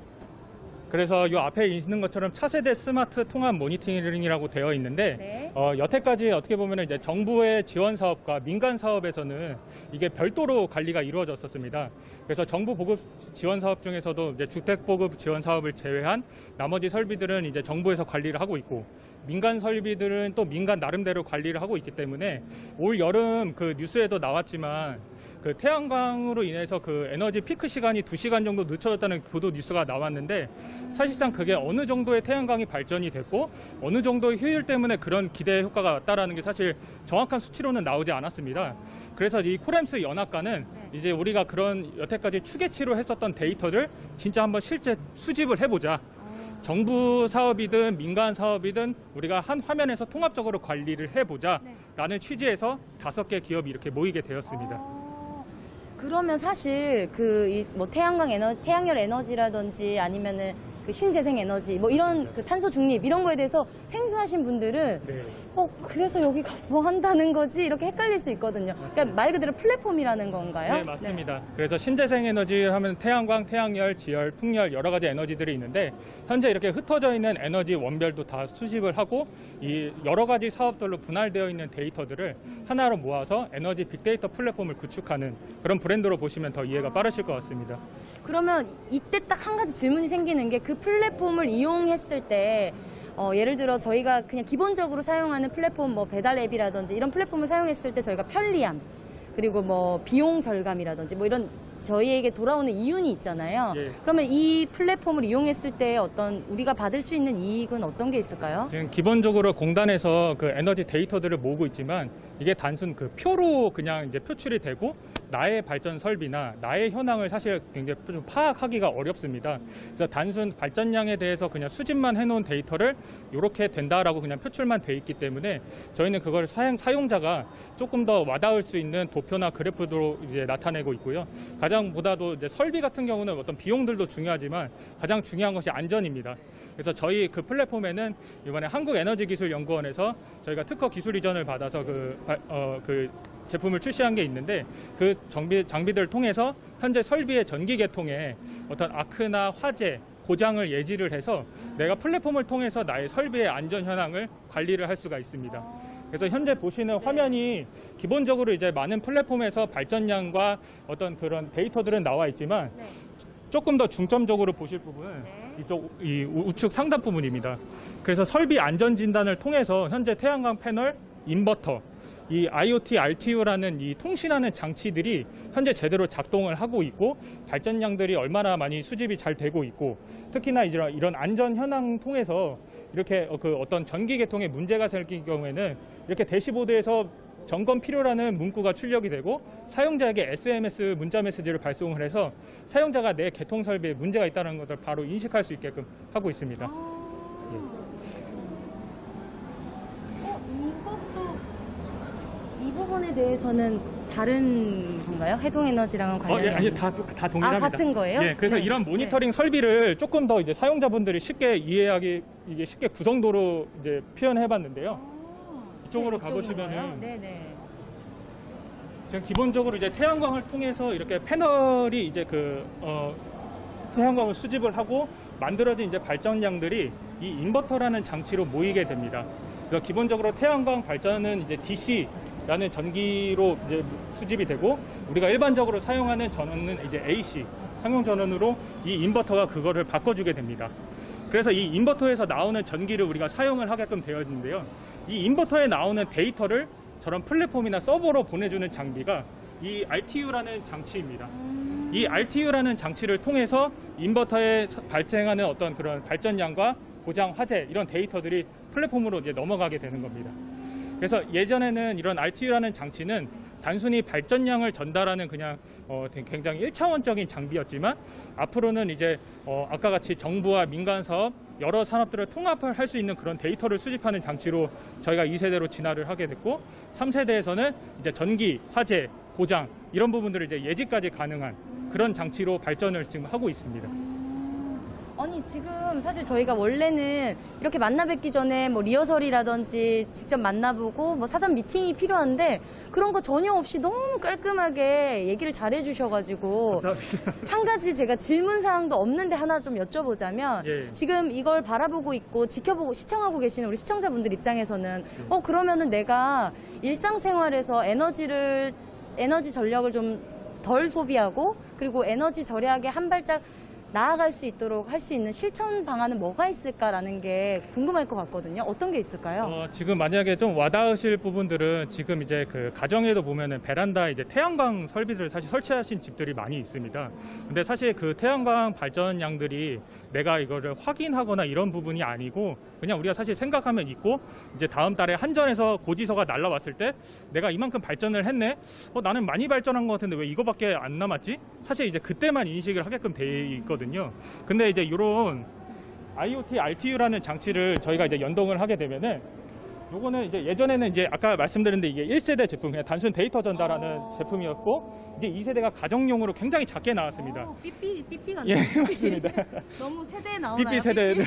그래서 이 앞에 있는 것처럼 차세대 스마트 통합 모니터링이라고 되어 있는데 네. 어, 여태까지 어떻게 보면 이제 정부의 지원 사업과 민간 사업에서는 이게 별도로 관리가 이루어졌었습니다. 그래서 정부 보급 지원 사업 중에서도 이제 주택 보급 지원 사업을 제외한 나머지 설비들은 이제 정부에서 관리를 하고 있고 민간 설비들은 또 민간 나름대로 관리를 하고 있기 때문에 올 여름 그 뉴스에도 나왔지만 그 태양광으로 인해서 그 에너지 피크 시간이 두 시간 정도 늦춰졌다는 보도 뉴스가 나왔는데 사실상 그게 어느 정도의 태양광이 발전이 됐고 어느 정도의 효율 때문에 그런 기대 효과가 왔다라는 게 사실 정확한 수치로는 나오지 않았습니다. 그래서 이 코렘스 연합과는 이제 우리가 그런 여태까지 추계치로 했었던 데이터를 진짜 한번 실제 수집을 해보자. 정부 사업이든 민간 사업이든 우리가 한 화면에서 통합적으로 관리를 해보자라는 취지에서 다섯 개 기업이 이렇게 모이게 되었습니다. 그러면 사실 그 이 뭐 태양광 에너 태양열 에너지라든지 아니면은 그 신재생 에너지 뭐 이런 그 탄소 중립 이런 거에 대해서 생소하신 분들은 네. 어 그래서 여기가 뭐 한다는 거지 이렇게 헷갈릴 수 있거든요. 그러니까 말 그대로 플랫폼이라는 건가요? 네, 맞습니다. 그래서 신재생 에너지 하면 태양광, 태양열, 지열, 풍열 여러 가지 에너지들이 있는데 현재 이렇게 흩어져 있는 에너지 원별도 다 수집을 하고 이 여러 가지 사업들로 분할되어 있는 데이터들을 하나로 모아서 에너지 빅데이터 플랫폼을 구축하는 그런 브랜드로 보시면 더 이해가 빠르실 것 같습니다. 그러면 이때 딱 한 가지 질문이 생기는 게 그 플랫폼을 이용했을 때 어, 예를 들어 저희가 그냥 기본적으로 사용하는 플랫폼 뭐 배달 앱이라든지 이런 플랫폼을 사용했을 때 저희가 편리함 그리고 뭐 비용 절감이라든지 뭐 이런 저희에게 돌아오는 이윤이 있잖아요. 예. 그러면 이 플랫폼을 이용했을 때 어떤 우리가 받을 수 있는 이익은 어떤 게 있을까요? 지금 기본적으로 공단에서 그 에너지 데이터들을 모으고 있지만 이게 단순 그 표로 그냥 이제 표출이 되고 나의 발전 설비나 나의 현황을 사실 굉장히 좀 파악하기가 어렵습니다. 그래서 단순 발전량에 대해서 그냥 수집만 해놓은 데이터를 이렇게 된다라고 그냥 표출만 돼 있기 때문에 저희는 그걸 사용, 사용자가 조금 더 와닿을 수 있는 도표나 그래프로 이제 나타내고 있고요. 가장보다도 이제 설비 같은 경우는 어떤 비용들도 중요하지만 가장 중요한 것이 안전입니다. 그래서 저희 그 플랫폼에는 이번에 한국에너지기술연구원에서 저희가 특허 기술 이전을 받아서 그, 어, 그 제품을 출시한 게 있는데 그 장비, 장비들을 통해서 현재 설비의 전기 계통에 어떤 아크나 화재, 고장을 예지를 해서 내가 플랫폼을 통해서 나의 설비의 안전 현황을 관리를 할 수가 있습니다. 그래서 현재 보시는 화면이 기본적으로 이제 많은 플랫폼에서 발전량과 어떤 그런 데이터들은 나와 있지만 조금 더 중점적으로 보실 부분은 이쪽 이 우측 상단 부분입니다. 그래서 설비 안전 진단을 통해서 현재 태양광 패널, 인버터, 이 아이오티, 알티유라는 이 통신하는 장치들이 현재 제대로 작동을 하고 있고 발전량들이 얼마나 많이 수집이 잘 되고 있고 특히나 이런 이런 안전 현황 통해서 이렇게 그 어떤 전기 계통에 문제가 생길 경우에는 이렇게 대시보드에서 점검 필요라는 문구가 출력이 되고 사용자에게 에스엠에스 문자 메시지를 발송을 해서 사용자가 내 계통 설비에 문제가 있다는 것을 바로 인식할 수 있게끔 하고 있습니다. 예. 어, 이것도 이 부분에 대해서는 다른 건가요? 해동에너지랑은 어, 관련이 예, 아니 없는- 다, 다 동일합니다. 아, 같은 거예요? 예, 그래서 네. 이런 모니터링 설비를 조금 더 이제 사용자분들이 쉽게 이해하기 이게 쉽게 구성도로 이제 표현해봤는데요. 이쪽으로 네, 가보시면은 이쪽인가요? 네네. 지금 기본적으로 이제 태양광을 통해서 이렇게 패널이 이제 그 어, 태양광을 수집을 하고 만들어진 이제 발전량들이 이 인버터라는 장치로 모이게 됩니다. 그래서 기본적으로 태양광 발전은 이제 디씨라는 전기로 이제 수집이 되고 우리가 일반적으로 사용하는 전원은 이제 에이씨, 상용 전원으로 이 인버터가 그거를 바꿔주게 됩니다. 그래서 이 인버터에서 나오는 전기를 우리가 사용을 하게끔 되어 있는데요. 이 인버터에 나오는 데이터를 저런 플랫폼이나 서버로 보내주는 장비가 이 알티유라는 장치입니다. 이 알티유라는 장치를 통해서 인버터에 발생하는 어떤 그런 발전량과 고장, 화재 이런 데이터들이 플랫폼으로 이제 넘어가게 되는 겁니다. 그래서 예전에는 이런 알티유라는 장치는 단순히 발전량을 전달하는 그냥 어, 굉장히 일차원적인 장비였지만 앞으로는 이제 어, 아까 같이 정부와 민간 사업 여러 산업들을 통합을 할 수 있는 그런 데이터를 수집하는 장치로 저희가 이 세대로 진화를 하게 됐고 삼 세대에서는 이제 전기, 화재, 고장 이런 부분들을 이제 예지까지 가능한 그런 장치로 발전을 지금 하고 있습니다. 아니 지금 사실 저희가 원래는 이렇게 만나 뵙기 전에 뭐 리허설이라든지 직접 만나보고 뭐 사전 미팅이 필요한데 그런 거 전혀 없이 너무 깔끔하게 얘기를 잘해 주셔가지고 한 가지 제가 질문 사항도 없는데 하나 좀 여쭤보자면 예. 지금 이걸 바라보고 있고 지켜보고 시청하고 계시는 우리 시청자분들 입장에서는 어 그러면은 내가 일상생활에서 에너지를 에너지 전력을 좀 덜 소비하고 그리고 에너지 절약에 한 발짝 나아갈 수 있도록 할 수 있는 실천 방안은 뭐가 있을까라는 게 궁금할 것 같거든요. 어떤 게 있을까요? 어, 지금 만약에 좀 와닿으실 부분들은 지금 이제 그 가정에도 보면은 베란다에 이제 태양광 설비들을 사실 설치하신 집들이 많이 있습니다. 근데 사실 그 태양광 발전량들이 내가 이거를 확인하거나 이런 부분이 아니고 그냥 우리가 사실 생각하면 있고 이제 다음 달에 한전에서 고지서가 날라왔을 때 내가 이만큼 발전을 했네. 어, 나는 많이 발전한 것 같은데 왜 이거밖에 안 남았지? 사실 이제 그때만 인식을 하게끔 돼 있거든요. 근데 이제 이런 아이오티 알티유라는 장치를 저희가 이제 연동을 하게 되면은 요거는 이제 예전에는 이제 아까 말씀드렸는데 이게 일 세대 제품, 그냥 단순 데이터 전달하는 어. 제품이었고 이제 이 세대가 가정용으로 굉장히 작게 나왔습니다. 어, 삐삐 삐삐가 예, 맞습니다. 너무 세대 나오나요? 삐삐 세대를.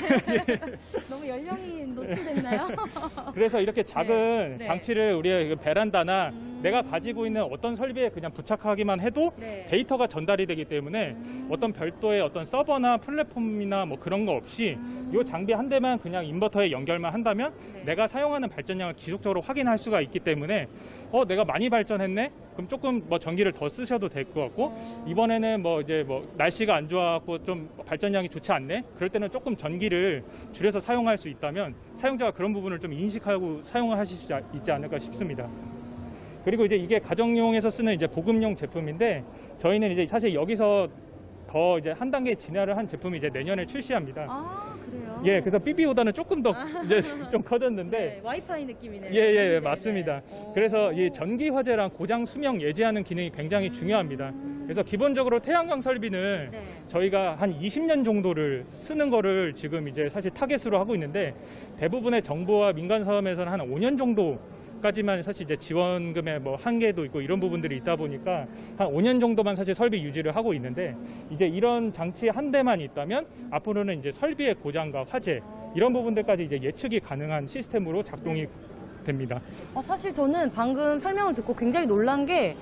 너무 연령이 노출됐나요? 그래서 이렇게 작은 네. 장치를 우리가 베란다나 음. 내가 가지고 있는 어떤 설비에 그냥 부착하기만 해도 네. 데이터가 전달이 되기 때문에 음. 어떤 별도의 어떤 서버나 플랫폼이나 뭐 그런 거 없이 음. 이 장비 한 대만 그냥 인버터에 연결만 한다면 네. 내가 사용하는 발전량을 지속적으로 확인할 수가 있기 때문에 어 내가 많이 발전했네? 그럼 조금 뭐 전기를 더 쓰셔도 될 것 같고 어. 이번에는 뭐 이제 뭐 날씨가 안 좋아갖고 좀 발전량이 좋지 않네? 그럴 때는 조금 전기를 줄여서 사용할 수 있다면 사용자가 그런 부분을 좀 인식하고 사용을 하실 수 있지 않을까 싶습니다. 그리고 이제 이게 가정용에서 쓰는 이제 보급용 제품인데 저희는 이제 사실 여기서 더 이제 한 단계 진화를 한 제품이 이제 내년에 출시합니다. 아 그래요? 예, 그래서 삐삐보다는 조금 더 이제 좀 커졌는데 네, 와이파이 느낌이네요. 예, 예, 네, 맞습니다. 네. 오. 그래서 이 전기 화재랑 고장 수명 예지하는 기능이 굉장히 중요합니다. 그래서 기본적으로 태양광 설비는 네. 저희가 한 이십 년 정도를 쓰는 거를 지금 이제 사실 타겟으로 하고 있는데 대부분의 정부와 민간 사업에서는 한 오 년 정도 까지만 사실 이제 지원금의 뭐 한계도 있고 이런 부분들이 있다 보니까 한 오 년 정도만 사실 설비 유지를 하고 있는데 이제 이런 장치 한 대만 있다면 앞으로는 이제 설비의 고장과 화재 이런 부분들까지 이제 예측이 가능한 시스템으로 작동이 됩니다. 어, 사실 저는 방금 설명을 듣고 굉장히 놀란 게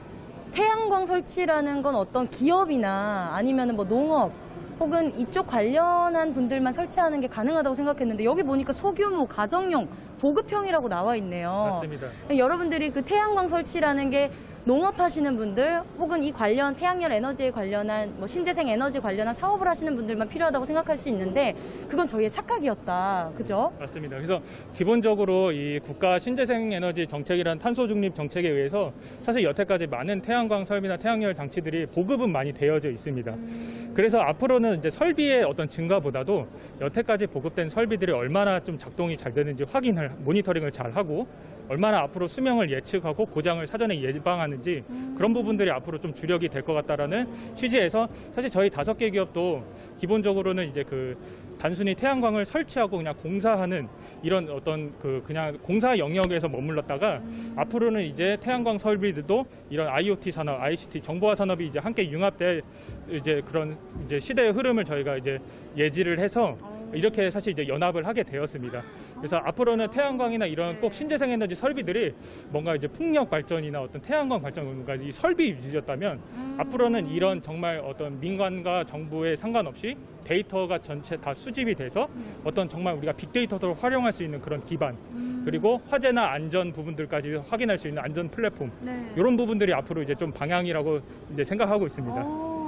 태양광 설치라는 건 어떤 기업이나 아니면 뭐 농업 혹은 이쪽 관련한 분들만 설치하는 게 가능하다고 생각했는데 여기 보니까 소규모 가정용 보급형이라고 나와 있네요. 맞습니다. 여러분들이 그 태양광 설치라는 게 농업하시는 분들 혹은 이 관련 태양열 에너지에 관련한 뭐 신재생 에너지 관련한 사업을 하시는 분들만 필요하다고 생각할 수 있는데 그건 저희의 착각이었다. 그죠? 맞습니다. 그래서 기본적으로 이 국가 신재생 에너지 정책이란 탄소 중립 정책에 의해서 사실 여태까지 많은 태양광 설비나 태양열 장치들이 보급은 많이 되어져 있습니다. 그래서 앞으로는 이제 설비의 어떤 증가보다도 여태까지 보급된 설비들이 얼마나 좀 작동이 잘 되는지 확인을 모니터링을 잘 하고 얼마나 앞으로 수명을 예측하고 고장을 사전에 예방하는지 그런 부분들이 앞으로 좀 주력이 될 것 같다라는 취지에서 사실 저희 다섯 개 기업도 기본적으로는 이제 그 단순히 태양광을 설치하고 그냥 공사하는 이런 어떤 그 그냥 공사 영역에서 머물렀다가 앞으로는 이제 태양광 설비들도 이런 아이오티 산업, 아이씨티 정보화 산업이 이제 함께 융합될 이제 그런 이제 시대의 흐름을 저희가 이제 예지를 해서 이렇게 사실 이제 연합을 하게 되었습니다. 그래서 앞으로는 태양광이나 이런 꼭 신재생 에너지 설비들이 뭔가 이제 풍력 발전이나 어떤 태양광 발전까지 이 설비 위주였다면 앞으로는 이런 정말 어떤 민간과 정부에 상관없이 데이터가 전체 다 수집이 돼서 어떤 정말 우리가 빅데이터도 활용할 수 있는 그런 기반 그리고 화재나 안전 부분들까지 확인할 수 있는 안전 플랫폼 네. 이런 부분들이 앞으로 이제 좀 방향이라고 이제 생각하고 있습니다. 어,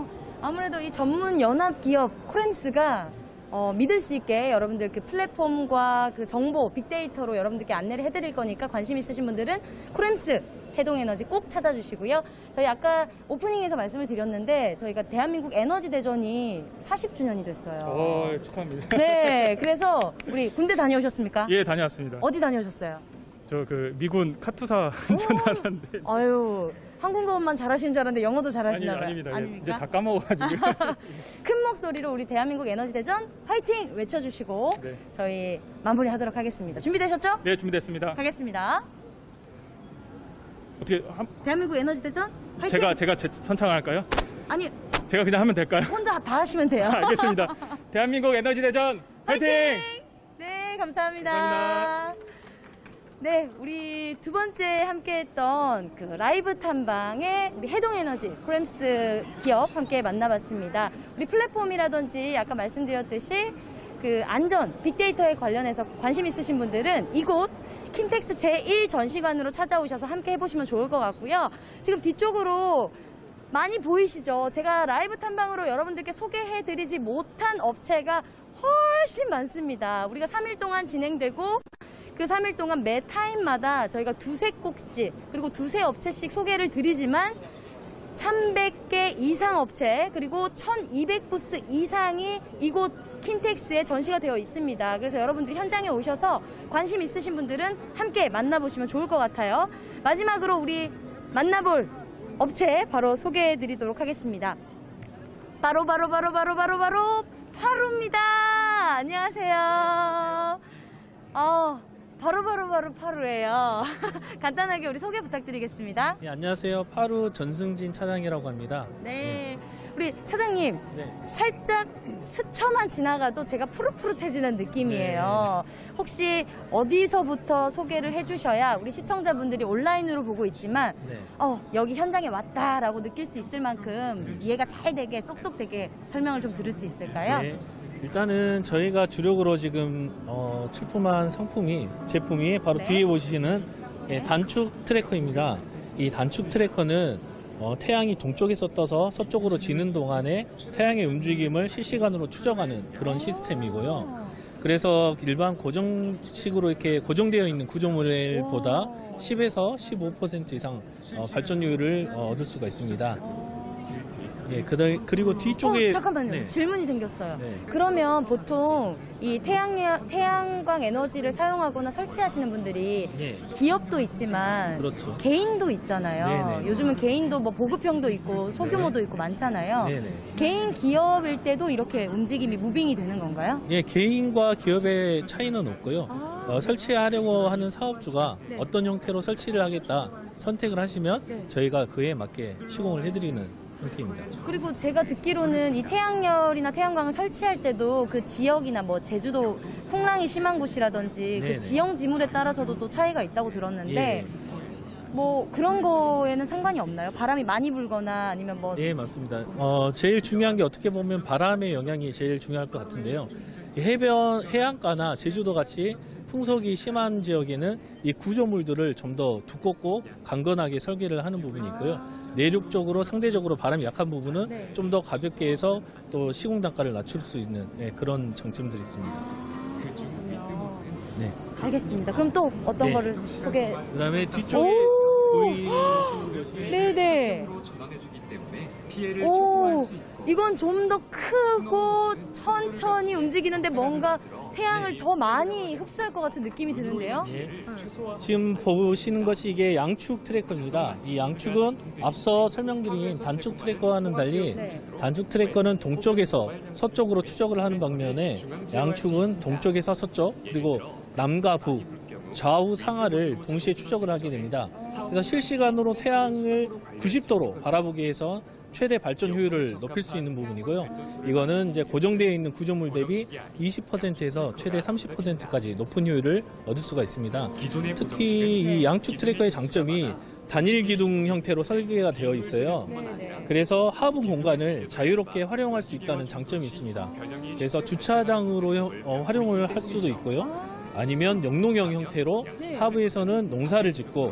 아무래도 이 전문 연합 기업 코렘스가 어, 믿을 수 있게 여러분들 그 플랫폼과 그 정보, 빅데이터로 여러분들께 안내를 해드릴 거니까 관심 있으신 분들은 코렘스 해동에너지 꼭 찾아주시고요. 저희 아까 오프닝에서 말씀을 드렸는데 저희가 대한민국 에너지 대전이 사십 주년이 됐어요. 어, 축하합니다. 네, 그래서 우리 군대 다녀오셨습니까? 예, 다녀왔습니다. 어디 다녀오셨어요? 저 그 미군 카투사 전화하는데. 아유, 한국어만 잘하시는 줄 알았는데 영어도 잘하시나 봐요. 아닙니다. 예, 아닙니까? 이제 다 까먹어가지고. 큰 목소리로 우리 대한민국 에너지 대전 화이팅 외쳐주시고 네. 저희 마무리하도록 하겠습니다. 준비되셨죠? 네, 준비됐습니다. 가겠습니다. 어떻게 한, 대한민국 에너지 대전 화이팅! 제가 제가 제, 선창할까요? 아니, 제가 그냥 하면 될까요? 혼자 다 하시면 돼요. 알겠습니다. 대한민국 에너지 대전 화이팅! 네, 감사합니다. 감사합니다. 네, 우리 두 번째 함께했던 그 라이브 탐방의 우리 해동에너지 코렘스 기업 함께 만나봤습니다. 우리 플랫폼이라든지 아까 말씀드렸듯이 그 안전, 빅데이터에 관련해서 관심 있으신 분들은 이곳 킨텍스 제일 전시관으로 찾아오셔서 함께 해보시면 좋을 것 같고요. 지금 뒤쪽으로 많이 보이시죠? 제가 라이브 탐방으로 여러분들께 소개해드리지 못한 업체가 훨씬 많습니다. 우리가 삼 일 동안 진행되고 그 삼 일 동안 매 타임마다 저희가 두세 꼭지 그리고 두세 업체씩 소개를 드리지만 삼백 개 이상 업체 그리고 천이백 부스 이상이 이곳 킨텍스에 전시가 되어 있습니다. 그래서 여러분들이 현장에 오셔서 관심 있으신 분들은 함께 만나보시면 좋을 것 같아요. 마지막으로 우리 만나볼 업체 바로 소개해 드리도록 하겠습니다. 바로 바로 바로 바로 바로 바로 파루입니다. 안녕하세요. 어, 바로 바로 바로 파루예요. 간단하게 우리 소개 부탁드리겠습니다. 네, 안녕하세요. 파루 전승진 차장이라고 합니다. 네. 우리 차장님, 네. 살짝 스쳐만 지나가도 제가 푸릇푸릇해지는 느낌이에요. 혹시 어디서부터 소개를 해주셔야 우리 시청자분들이 온라인으로 보고 있지만 네. 어, 여기 현장에 왔다라고 느낄 수 있을 만큼 이해가 잘 되게 쏙쏙 되게 설명을 좀 들을 수 있을까요? 네. 일단은 저희가 주력으로 지금 어, 출품한 상품이 제품이 바로 네. 뒤에 보시는 예, 단축 트래커입니다. 이 단축 트래커는 어, 태양이 동쪽에서 떠서 서쪽으로 지는 동안에 태양의 움직임을 실시간으로 추적하는 그런 시스템이고요. 그래서 일반 고정식으로 이렇게 고정되어 있는 구조물보다 십에서 십오 퍼센트 이상 어, 발전율을 어, 얻을 수가 있습니다. 예, 그다- 그리고 뒤쪽에 어, 잠깐만요. 네. 질문이 생겼어요. 네. 그러면 보통 이 태양, 태양광 에너지를 사용하거나 설치하시는 분들이 예. 기업도 있지만 그렇죠. 개인도 있잖아요. 네네. 요즘은 개인도 뭐 보급형도 있고 소규모도 있고 많잖아요. 네네. 개인 기업일 때도 이렇게 움직임이 무빙이 되는 건가요? 예, 개인과 기업의 차이는 없고요. 아. 어, 설치하려고 하는 사업주가 네. 어떤 형태로 설치를 하겠다 선택을 하시면 네. 저희가 그에 맞게 시공을 해드리는 형태입니다. 그리고 제가 듣기로는 이 태양열이나 태양광을 설치할 때도 그 지역이나 뭐 제주도 풍랑이 심한 곳이라든지 그 네네. 지형 지물에 따라서도 또 차이가 있다고 들었는데 예. 뭐 그런 거에는 상관이 없나요? 바람이 많이 불거나 아니면 뭐 예, 맞습니다. 어, 제일 중요한 게 어떻게 보면 바람의 영향이 제일 중요할 것 같은데요. 이 해변, 해안가나 제주도 같이 풍속이 심한 지역에는 이 구조물들을 좀 더 두껍고 강건하게 설계를 하는 부분이 있고요. 내륙 쪽으로 상대적으로 바람이 약한 부분은 네. 좀 더 가볍게 해서 또 시공 단가를 낮출 수 있는 예, 그런 장점들이 있습니다. 네. 알겠습니다. 그럼 또 어떤 네. 거를 소개? 그다음에 뒤쪽에 오! 보이시는 것이 네네. 오, 이건 좀 더 크고 천천히 움직이는데 뭔가 태양을 더 많이 흡수할 것 같은 느낌이 드는데요. 예. 지금 보시는 것이 이게 양축 트래커입니다. 이 양축은 앞서 설명드린 단축 트래커와는 달리 네. 단축 트래커는 동쪽에서 서쪽으로 추적을 하는 방면에 양축은 동쪽에서 서쪽 그리고 남과 북 좌우 상하를 동시에 추적을 하게 됩니다. 그래서 실시간으로 태양을 구십 도로 바라보게 해서 최대 발전 효율을 높일 수 있는 부분이고요. 이거는 이제 고정되어 있는 구조물 대비 이십 퍼센트에서 최대 삼십 퍼센트까지 높은 효율을 얻을 수가 있습니다. 특히 이 양축 트래커의 장점이 단일 기둥 형태로 설계가 되어 있어요. 그래서 하부 공간을 자유롭게 활용할 수 있다는 장점이 있습니다. 그래서 주차장으로 어, 활용을 할 수도 있고요. 아니면 영농형 형태로 하부에서는 농사를 짓고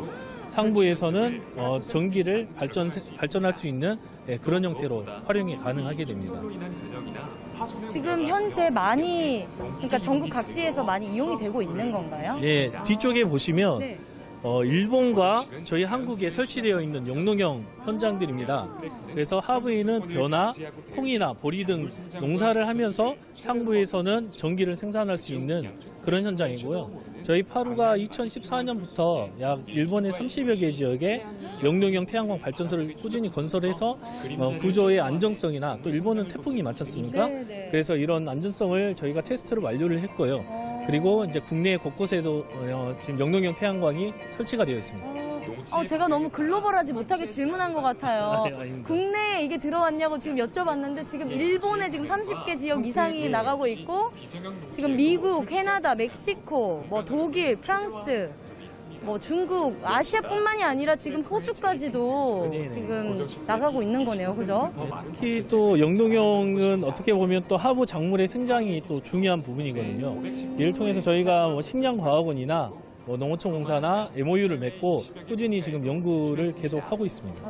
상부에서는 어, 전기를 발전, 발전할 수 있는 예, 그런 형태로 활용이 가능하게 됩니다. 지금 현재 많이, 그러니까 전국 각지에서 많이 이용이 되고 있는 건가요? 예, 뒤쪽에 보시면 네. 어, 일본과 저희 한국에 설치되어 있는 영농형 현장들입니다. 그래서 하부에는 벼나 콩이나 보리 등 농사를 하면서 상부에서는 전기를 생산할 수 있는 그런 현장이고요. 저희 파루가 이천십사 년부터 약 일본의 삼십여 개 지역에 영농형 태양광 발전소를 꾸준히 건설해서 어, 구조의 안정성이나 또 일본은 태풍이 많지 않습니까? 네, 네. 그래서 이런 안전성을 저희가 테스트를 완료를 했고요. 그리고 이제 국내 곳곳에도 어, 지금 영농형 태양광이 설치가 되어 있습니다. 어, 제가 너무 글로벌하지 못하게 질문한 것 같아요. 아, 네, 아닙니다. 국내에 이게 들어왔냐고 지금 여쭤봤는데 지금 일본에 지금 삼십 개 지역 이상이 나가고 있고 지금 미국, 캐나다, 멕시코, 뭐 독일, 프랑스, 뭐 중국, 아시아뿐만이 아니라 지금 호주까지도 네네. 지금 나가고 있는 거네요. 그죠? 특히 또 영농형은 어떻게 보면 또 하부 작물의 생장이 또 중요한 부분이거든요. 이를 통해서 저희가 뭐 식량과학원이나 뭐 농어촌 공사나 엠오유를 맺고 꾸준히 지금 연구를 계속 하고 있습니다.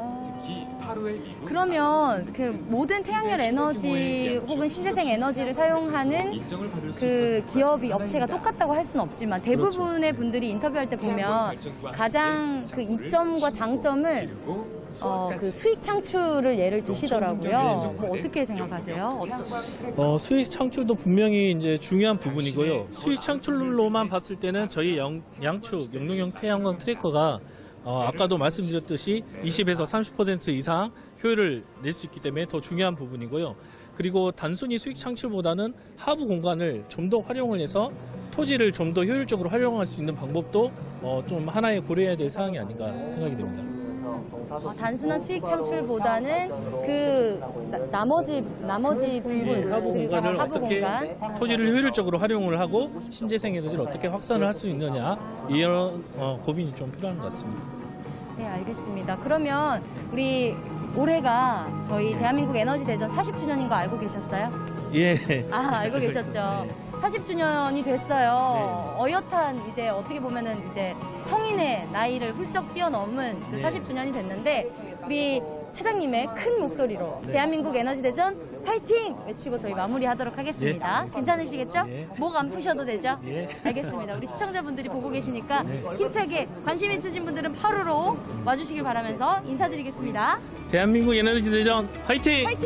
그러면 그 모든 태양열 에너지 혹은 신재생 에너지를 사용하는 그 기업이 업체가 똑같다고 할 수는 없지만 대부분의 분들이 인터뷰할 때 보면 가장 그 이점과 장점을 어, 그 수익 창출을 예를 드시더라고요. 뭐 어떻게 생각하세요? 어, 수익 창출도 분명히 이제 중요한 부분이고요. 수익 창출로만 봤을 때는 저희 양, 양축 영농형 태양광 트래커가 어, 아까도 말씀드렸듯이 이십에서 삼십 퍼센트 이상 효율을 낼 수 있기 때문에 더 중요한 부분이고요. 그리고 단순히 수익 창출보다는 하부 공간을 좀 더 활용을 해서 토지를 좀 더 효율적으로 활용할 수 있는 방법도 어, 좀 하나의 고려해야 될 사항이 아닌가 생각이 됩니다. 어, 단순한 수익 창출보다는 그 나, 나머지 나머지 부분 예, 하부 그리고 공간을 하부 어떻게 공간 토지를 효율적으로 활용을 하고 신재생 에너지를 어떻게 확산을 할 수 있느냐 이런 어, 고민이 좀 필요한 것 같습니다. 네, 알겠습니다. 그러면 우리 올해가 저희 대한민국 에너지 대전 사십 주년인 거 알고 계셨어요? 예. 아, 알고 계셨죠. 사십 주년이 됐어요. 어엿한 이제 어떻게 보면은 이제 성인의 나이를 훌쩍 뛰어넘은 그 네. 사십 주년이 됐는데 우리 차장님의 큰 목소리로 대한민국 에너지 대전 화이팅! 외치고 저희 마무리하도록 하겠습니다. 예. 괜찮으시겠죠? 예. 목 안 푸셔도 되죠? 예. 알겠습니다. 우리 시청자분들이 보고 계시니까 네. 힘차게 관심 있으신 분들은 파루로 와주시길 바라면서 인사드리겠습니다. 대한민국 에너지 대전 화이팅! 화이팅!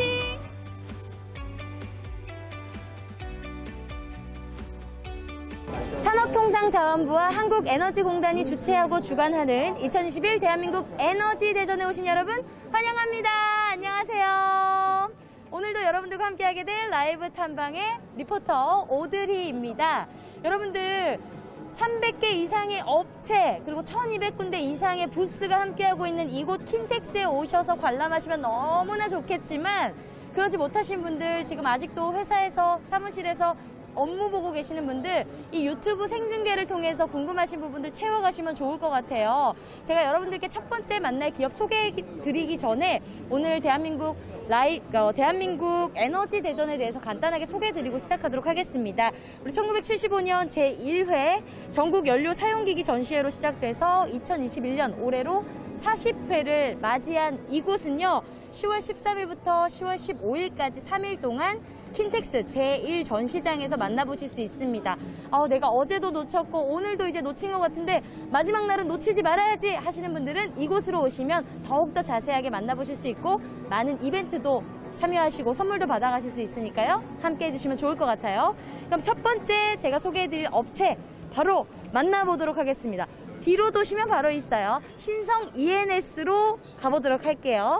산업통상자원부와 한국에너지공단이 주최하고 주관하는 이천이십일 대한민국 에너지 대전에 오신 여러분 환영합니다. 안녕하세요. 오늘도 여러분들과 함께하게 될 라이브 탐방의 리포터 오드리입니다. 여러분들 삼백 개 이상의 업체 그리고 천이백 군데 이상의 부스가 함께하고 있는 이곳 킨텍스에 오셔서 관람하시면 너무나 좋겠지만 그러지 못하신 분들 지금 아직도 회사에서 사무실에서 업무 보고 계시는 분들 이 유튜브 생중계를 통해서 궁금하신 부분들 채워가시면 좋을 것 같아요. 제가 여러분들께 첫 번째 만날 기업 소개해드리기 전에 오늘 대한민국 라이 어, 대한민국 에너지 대전에 대해서 간단하게 소개해드리고 시작하도록 하겠습니다. 우리 천구백칠십오 년 제일 회 전국 연료 사용기기 전시회로 시작돼서 이천이십일 년 올해로 사십 회를 맞이한 이곳은요. 시월 십삼일부터 시월 십오일까지 삼 일 동안 킨텍스 제일 전시장에서 만나보실 수 있습니다. 어, 내가 어제도 놓쳤고 오늘도 이제 놓친 것 같은데 마지막 날은 놓치지 말아야지 하시는 분들은 이곳으로 오시면 더욱더 자세하게 만나보실 수 있고 많은 이벤트도 참여하시고 선물도 받아가실 수 있으니까요. 함께 해주시면 좋을 것 같아요. 그럼 첫 번째 제가 소개해드릴 업체 바로 만나보도록 하겠습니다. 뒤로 도시면 바로 있어요. 신성 이엔에스로 가보도록 할게요.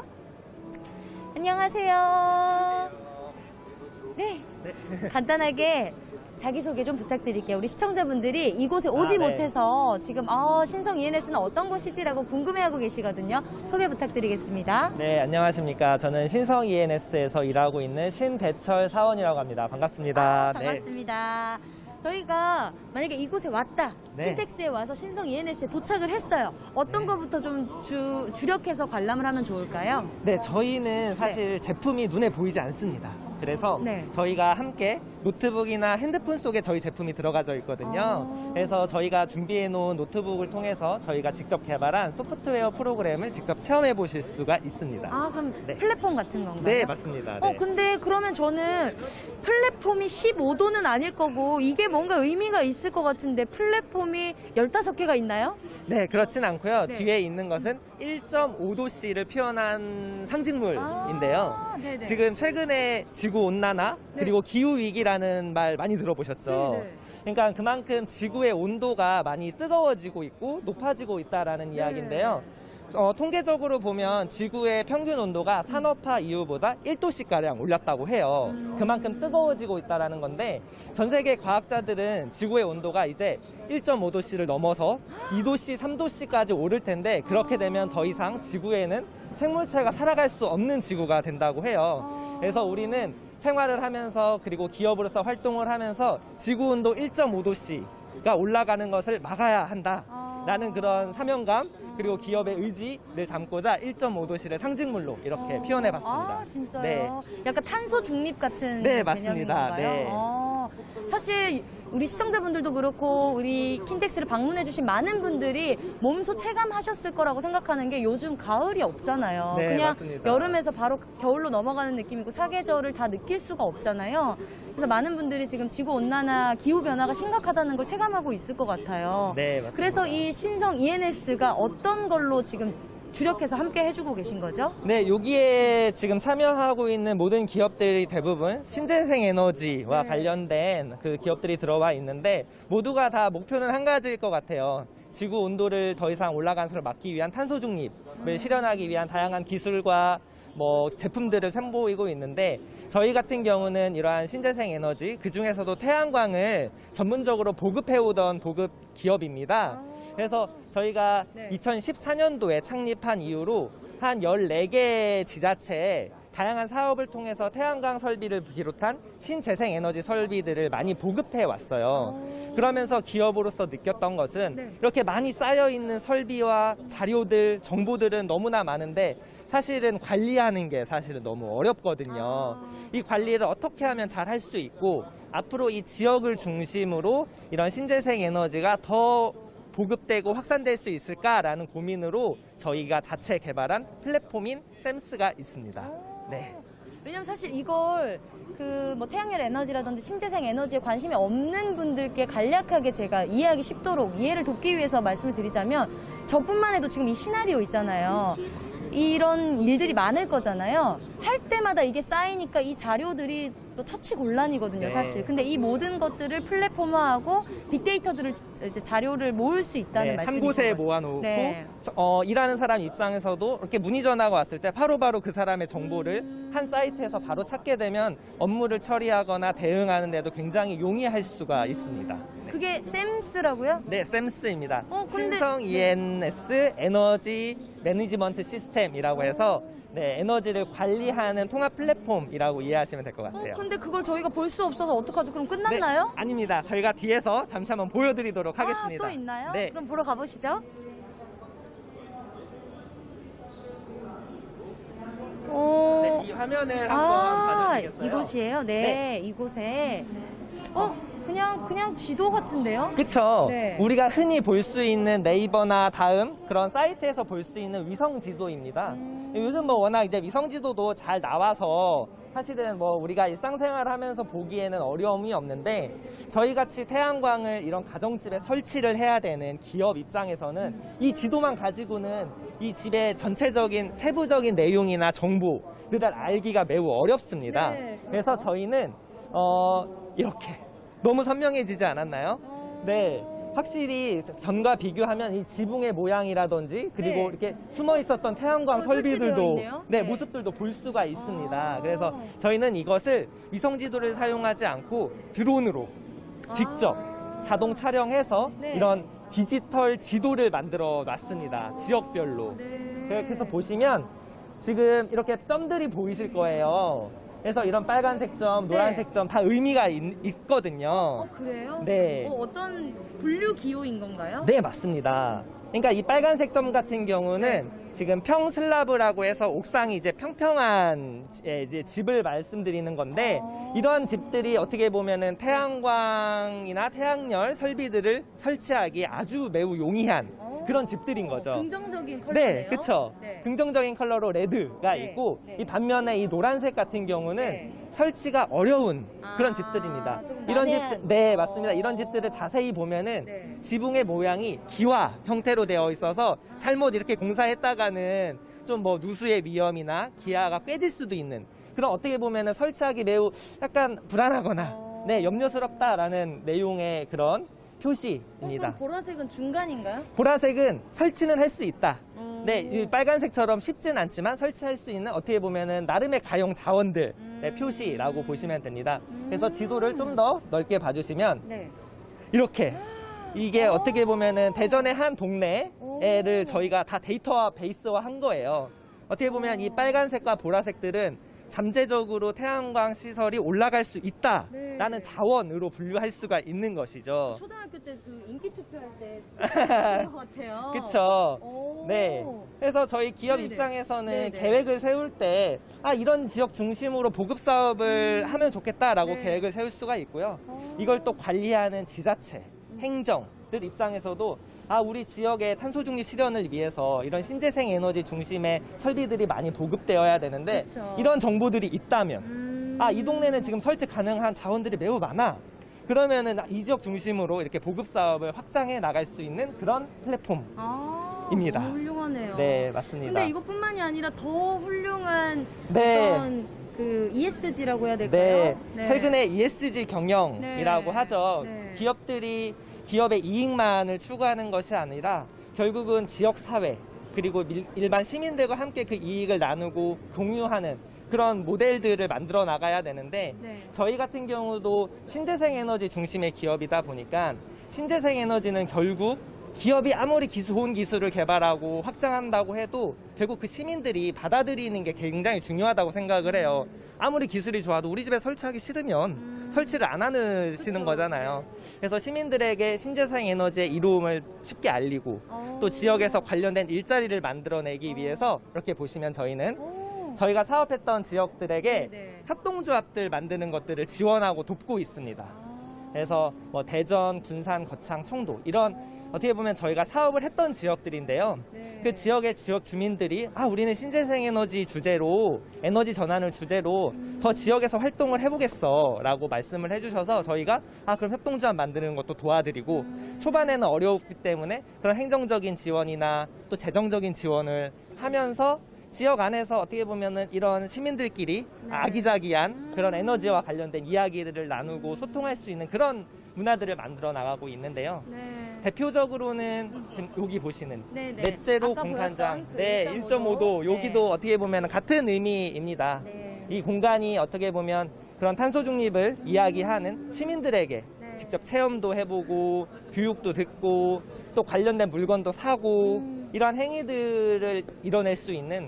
안녕하세요. 네, 간단하게 자기소개 좀 부탁드릴게요. 우리 시청자분들이 이곳에 오지 아, 네. 못해서 지금 아, 신성 이엔에스는 어떤 곳이지라고 궁금해하고 계시거든요. 소개 부탁드리겠습니다. 네, 안녕하십니까. 저는 신성 이엔에스에서 일하고 있는 신대철 사원이라고 합니다. 반갑습니다. 아, 반갑습니다. 저희가 만약에 이곳에 왔다, 네. 킨텍스에 와서 신성 이엔에스에 도착을 했어요. 어떤 것부터 좀 주, 주력해서 관람을 하면 좋을까요? 네, 네 저희는 사실 제품이 눈에 보이지 않습니다. 그래서 네. 저희가 함께 노트북이나 핸드폰 속에 저희 제품이 들어가져 있거든요. 아. 그래서 저희가 준비해 놓은 노트북을 통해서 저희가 직접 개발한 소프트웨어 프로그램을 직접 체험해 보실 수가 있습니다. 아, 그럼 네. 플랫폼 같은 건가요? 네, 맞습니다. 어, 네. 근데 그러면 저는 플랫폼이 십오 도는 아닐 거고 이게 뭔가 의미가 있을 것 같은데 플랫폼이 열다섯 개가 있나요? 네, 그렇진 않고요. 네. 뒤에 있는 것은 일 점 오 도씨를 표현한 상징물인데요. 아, 네네. 지금 최근에 지구 온난화 네. 그리고 기후 위기라는 말 많이 들어보셨죠? 네네. 그러니까 그만큼 지구의 온도가 많이 뜨거워지고 있고 높아지고 있다라는 네. 이야기인데요. 어, 통계적으로 보면 지구의 평균 온도가 산업화 이후보다 일 도씨가량 올랐다고 해요. 그만큼 뜨거워지고 있다는 건데 전 세계 과학자들은 지구의 온도가 이제 일 점 오 도씨를 넘어서 이 도씨, 삼 도씨까지 오를 텐데 그렇게 되면 더 이상 지구에는 생물체가 살아갈 수 없는 지구가 된다고 해요. 그래서 우리는 생활을 하면서 그리고 기업으로서 활동을 하면서 지구 온도 일 점 오 도씨가 올라가는 것을 막아야 한다. 라는 그런 사명감 그리고 기업의 의지를 담고자 일 점 오 도씨를 상징물로 이렇게 표현해봤습니다. 아, 진짜요? 네. 약간 탄소 중립 같은 네, 개념인 맞습니다. 건가요? 네. 아, 사실 우리 시청자분들도 그렇고 우리 킨텍스를 방문해주신 많은 분들이 몸소 체감하셨을 거라고 생각하는 게 요즘 가을이 없잖아요. 네, 그냥 맞습니다. 여름에서 바로 겨울로 넘어가는 느낌이고 사계절을 다 느낄 수가 없잖아요. 그래서 많은 분들이 지금 지구 온난화, 기후 변화가 심각하다는 걸 체감하고 있을 것 같아요. 네, 맞습니다. 그래서 이 신성 이엔에스가 어떤 걸로 지금 주력해서 함께 해주고 계신 거죠? 네, 여기에 지금 참여하고 있는 모든 기업들이 대부분 신재생 에너지와 네. 관련된 그 기업들이 들어와 있는데 모두가 다 목표는 한 가지일 것 같아요. 지구 온도를 더 이상 올라가는 것을 막기 위한 탄소 중립을 실현하기 위한 다양한 기술과 뭐 제품들을 선보이고 있는데 저희 같은 경우는 이러한 신재생 에너지 그 중에서도 태양광을 전문적으로 보급해오던 보급 기업입니다. 그래서 저희가 네. 이천십사 년도에 창립한 이후로 한 열네 개 지자체에 다양한 사업을 통해서 태양광 설비를 비롯한 신재생 에너지 설비들을 많이 보급해 왔어요. 그러면서 기업으로서 느꼈던 것은 네. 이렇게 많이 쌓여 있는 설비와 자료들, 정보들은 너무나 많은데 사실은 관리하는 게 사실은 너무 어렵거든요. 이 관리를 어떻게 하면 잘 할 수 있고 앞으로 이 지역을 중심으로 이런 신재생 에너지가 더 보급되고 확산될 수 있을까라는 고민으로 저희가 자체 개발한 플랫폼인 샘스가 있습니다. 네. 왜냐면 사실 이걸 그 뭐 태양열 에너지라든지 신재생 에너지에 관심이 없는 분들께 간략하게 제가 이해하기 쉽도록 이해를 돕기 위해서 말씀을 드리자면 저뿐만 해도 지금 이 시나리오 있잖아요. 이런 일들이 많을 거잖아요. 할 때마다 이게 쌓이니까 이 자료들이 또 처치곤란이거든요, 네. 사실. 근데 이 모든 것들을 플랫폼화하고 빅데이터들을 이제 자료를 모을 수 있다는 네, 말씀이신 한 곳에 거죠. 모아놓고 네. 저- 어, 일하는 사람 입장에서도 이렇게 문의 전화가 왔을 때 바로바로 그 사람의 정보를 음. 한 사이트에서 바로 찾게 되면 업무를 처리하거나 대응하는 데도 굉장히 용이할 수가 있습니다. 네. 그게 샘스라고요? 네, 샘스입니다. 어, 근데- 신성 이엔에스 에너지 매니지먼트 시스템이라고 해서 네, 에너지를 관리하는 통합 플랫폼이라고 이해하시면 될 것 어, 같아요. 근데 그걸 저희가 볼 수 없어서 어떡하죠? 그럼 끝났나요? 네, 아닙니다. 저희가 뒤에서 잠시 한번 보여드리도록 하겠습니다. 아, 또 있나요? 네. 그럼 보러 가보시죠. 오, 네, 이 화면을 한번 아, 봐주시겠어요? 이곳이에요? 네, 네. 이곳에. 어, 그냥, 그냥 지도 같은데요? 그쵸. 네. 우리가 흔히 볼 수 있는 네이버나 다음 그런 사이트에서 볼 수 있는 위성 지도입니다. 음. 요즘 뭐 워낙 이제 위성 지도도 잘 나와서 사실은 뭐 우리가 일상생활 하면서 보기에는 어려움이 없는데 저희 같이 태양광을 이런 가정집에 설치를 해야 되는 기업 입장에서는 이 지도만 가지고는 이 집의 전체적인 세부적인 내용이나 정보들을 알기가 매우 어렵습니다. 네, 그래서 저희는 어 이렇게 너무 선명해지지 않았나요? 네. 확실히 전과 비교하면 이 지붕의 모양이라든지 그리고 네. 이렇게 숨어 있었던 태양광 어, 설치되어 설비들도 있네요. 네, 네. 모습들도 볼 수가 있습니다. 아. 그래서 저희는 이것을 위성 지도를 사용하지 않고 드론으로 직접 자동 촬영해서 네. 이런 디지털 지도를 만들어 놨습니다. 지역별로. 네. 그래서 보시면 지금 이렇게 점들이 보이실 거예요. 그래서 이런 빨간색 점, 노란색 점 다 의미가 있, 있거든요. 어, 그래요? 네. 어, 어떤 분류 기호인 건가요? 네, 맞습니다. 그러니까 이 빨간색 점 같은 경우는 지금 평슬라브라고 해서 옥상이 이제 평평한 이제 집을 말씀드리는 건데 이런 집들이 어떻게 보면은 태양광이나 태양열 설비들을 설치하기 아주 매우 용이한 그런 집들인 거죠. 긍정적인 컬러네요. 네, 그렇죠. 네. 긍정적인 컬러로 레드가 네, 있고 네. 이 반면에 이 노란색 같은 경우는 네. 설치가 어려운 아, 그런 집들입니다. 조금 이런 난해한. 집들, 네, 어. 맞습니다. 이런 집들을 자세히 보면은 네. 지붕의 모양이 기와 형태로 되어 있어서 잘못 이렇게 공사했다가는 좀 뭐 누수의 위험이나 기아가 깨질 수도 있는 그런 어떻게 보면은 설치하기 매우 약간 불안하거나 어. 네, 염려스럽다라는 내용의 그런 표시입니다. 어, 그럼 보라색은 중간인가요? 보라색은 설치는 할 수 있다. 음. 네, 이 빨간색처럼 쉽진 않지만 설치할 수 있는 어떻게 보면은 나름의 가용 자원들의 음. 표시라고 보시면 됩니다. 그래서 지도를 좀 더 넓게 봐주시면 네. 이렇게 이게 오. 어떻게 보면은 대전의 한 동네를 오. 저희가 다 데이터화 베이스화 한 거예요. 어떻게 보면 이 빨간색과 보라색들은 잠재적으로 태양광 시설이 올라갈 수 있다라는 네. 자원으로 분류할 수가 있는 것이죠. 초등학교 때 그 인기 투표할 때 했던 것 같아요. 그쵸. 오. 네. 그래서 저희 기업 네네. 입장에서는 네네. 계획을 세울 때, 아, 이런 지역 중심으로 보급 사업을 하면 좋겠다라고 네. 계획을 세울 수가 있고요. 오. 이걸 또 관리하는 지자체, 행정들 입장에서도 아, 우리 지역의 탄소 중립 실현을 위해서 이런 신재생 에너지 중심의 설비들이 많이 보급되어야 되는데 그쵸. 이런 정보들이 있다면 음. 아, 이 동네는 지금 설치 가능한 자원들이 매우 많아. 그러면은 이 지역 중심으로 이렇게 보급 사업을 확장해 나갈 수 있는 그런 플랫폼. 아, 입니다. 너무 훌륭하네요. 네, 맞습니다. 근데 이것뿐만이 아니라 더 훌륭한 네. 어떤 그 이에스지라고 해야 될까요? 네, 최근에 이에스지 경영이라고 네. 하죠. 네. 기업들이 기업의 이익만을 추구하는 것이 아니라 결국은 지역 사회 그리고 밀- 일반 시민들과 함께 그 이익을 나누고 공유하는 그런 모델들을 만들어 나가야 되는데 네. 저희 같은 경우도 신재생 에너지 중심의 기업이다 보니까 신재생 에너지는 결국 기업이 아무리 기술, 좋은 기술을 개발하고 확장한다고 해도 결국 그 시민들이 받아들이는 게 굉장히 중요하다고 생각을 해요. 아무리 기술이 좋아도 우리 집에 설치하기 싫으면 음. 설치를 안 하시는 그쵸. 거잖아요. 그래서 시민들에게 신재생 에너지의 이로움을 쉽게 알리고 어. 또 지역에서 관련된 일자리를 만들어내기 위해서 이렇게 보시면 저희는 오. 저희가 사업했던 지역들에게 네네. 협동조합들 만드는 것들을 지원하고 돕고 있습니다. 아. 그래서 뭐 대전, 군산, 거창, 청도 이런 어떻게 보면 저희가 사업을 했던 지역들인데요. 네. 그 지역의 지역 주민들이 아 우리는 신재생 에너지 주제로 에너지 전환을 주제로 더 지역에서 활동을 해보겠어 라고 말씀을 해주셔서 저희가 아 그럼 협동조합 만드는 것도 도와드리고 초반에는 어려웠기 때문에 그런 행정적인 지원이나 또 재정적인 지원을 하면서 지역 안에서 어떻게 보면은 이런 시민들끼리 아기자기한 그런 에너지와 관련된 이야기들을 나누고 소통할 수 있는 그런 문화들을 만들어 나가고 있는데요. 네. 대표적으로는 지금 여기 보시는 네네. 넷제로 아까 공간장, 보였던 그 네, 일 일 점 점 오 도 네. 여기도 어떻게 보면 같은 의미입니다. 네. 이 공간이 어떻게 보면 그런 탄소 중립을 이야기하는 시민들에게 네. 직접 체험도 해보고 교육도 듣고 또 관련된 물건도 사고 음. 이러한 행위들을 이뤄낼 수 있는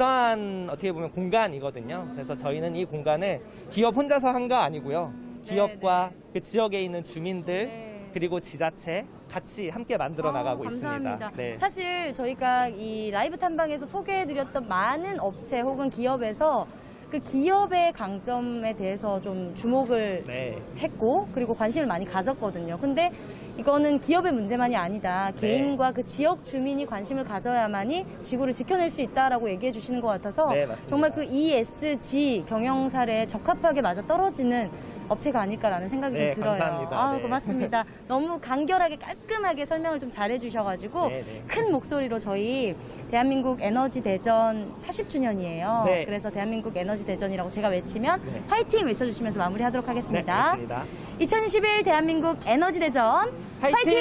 그러한 어떻게 보면 공간이거든요. 그래서 저희는 이 공간을 기업 혼자서 한 거 아니고요. 기업과 그 지역에 있는 주민들 네. 그리고 지자체 같이 함께 만들어 아, 나가고 감사합니다. 있습니다. 네. 사실 저희가 이 라이브 탐방에서 소개해드렸던 많은 업체 혹은 기업에서 그 기업의 강점에 대해서 좀 주목을 네. 했고 그리고 관심을 많이 가졌거든요. 근데 이거는 기업의 문제만이 아니다. 네. 개인과 그 지역 주민이 관심을 가져야만이 지구를 지켜낼 수 있다라고 얘기해 주시는 것 같아서 네, 맞습니다. 정말 그 이에스지 경영 사례에 적합하게 맞아 떨어지는 업체가 아닐까라는 생각이 네, 좀 들어요. 감사합니다. 아, 네. 고맙습니다. 너무 간결하게 깔끔하게 설명을 좀 잘해 주셔가지고 네, 네. 큰 목소리로 저희 대한민국 에너지 대전 사십 주년이에요. 네. 그래서 대한민국 에너지 대전이라고 제가 외치면 네. 화이팅 외쳐주시면서 마무리하도록 네, 하겠습니다. 알겠습니다. 이천이십일 대한민국 에너지 대전 화이팅!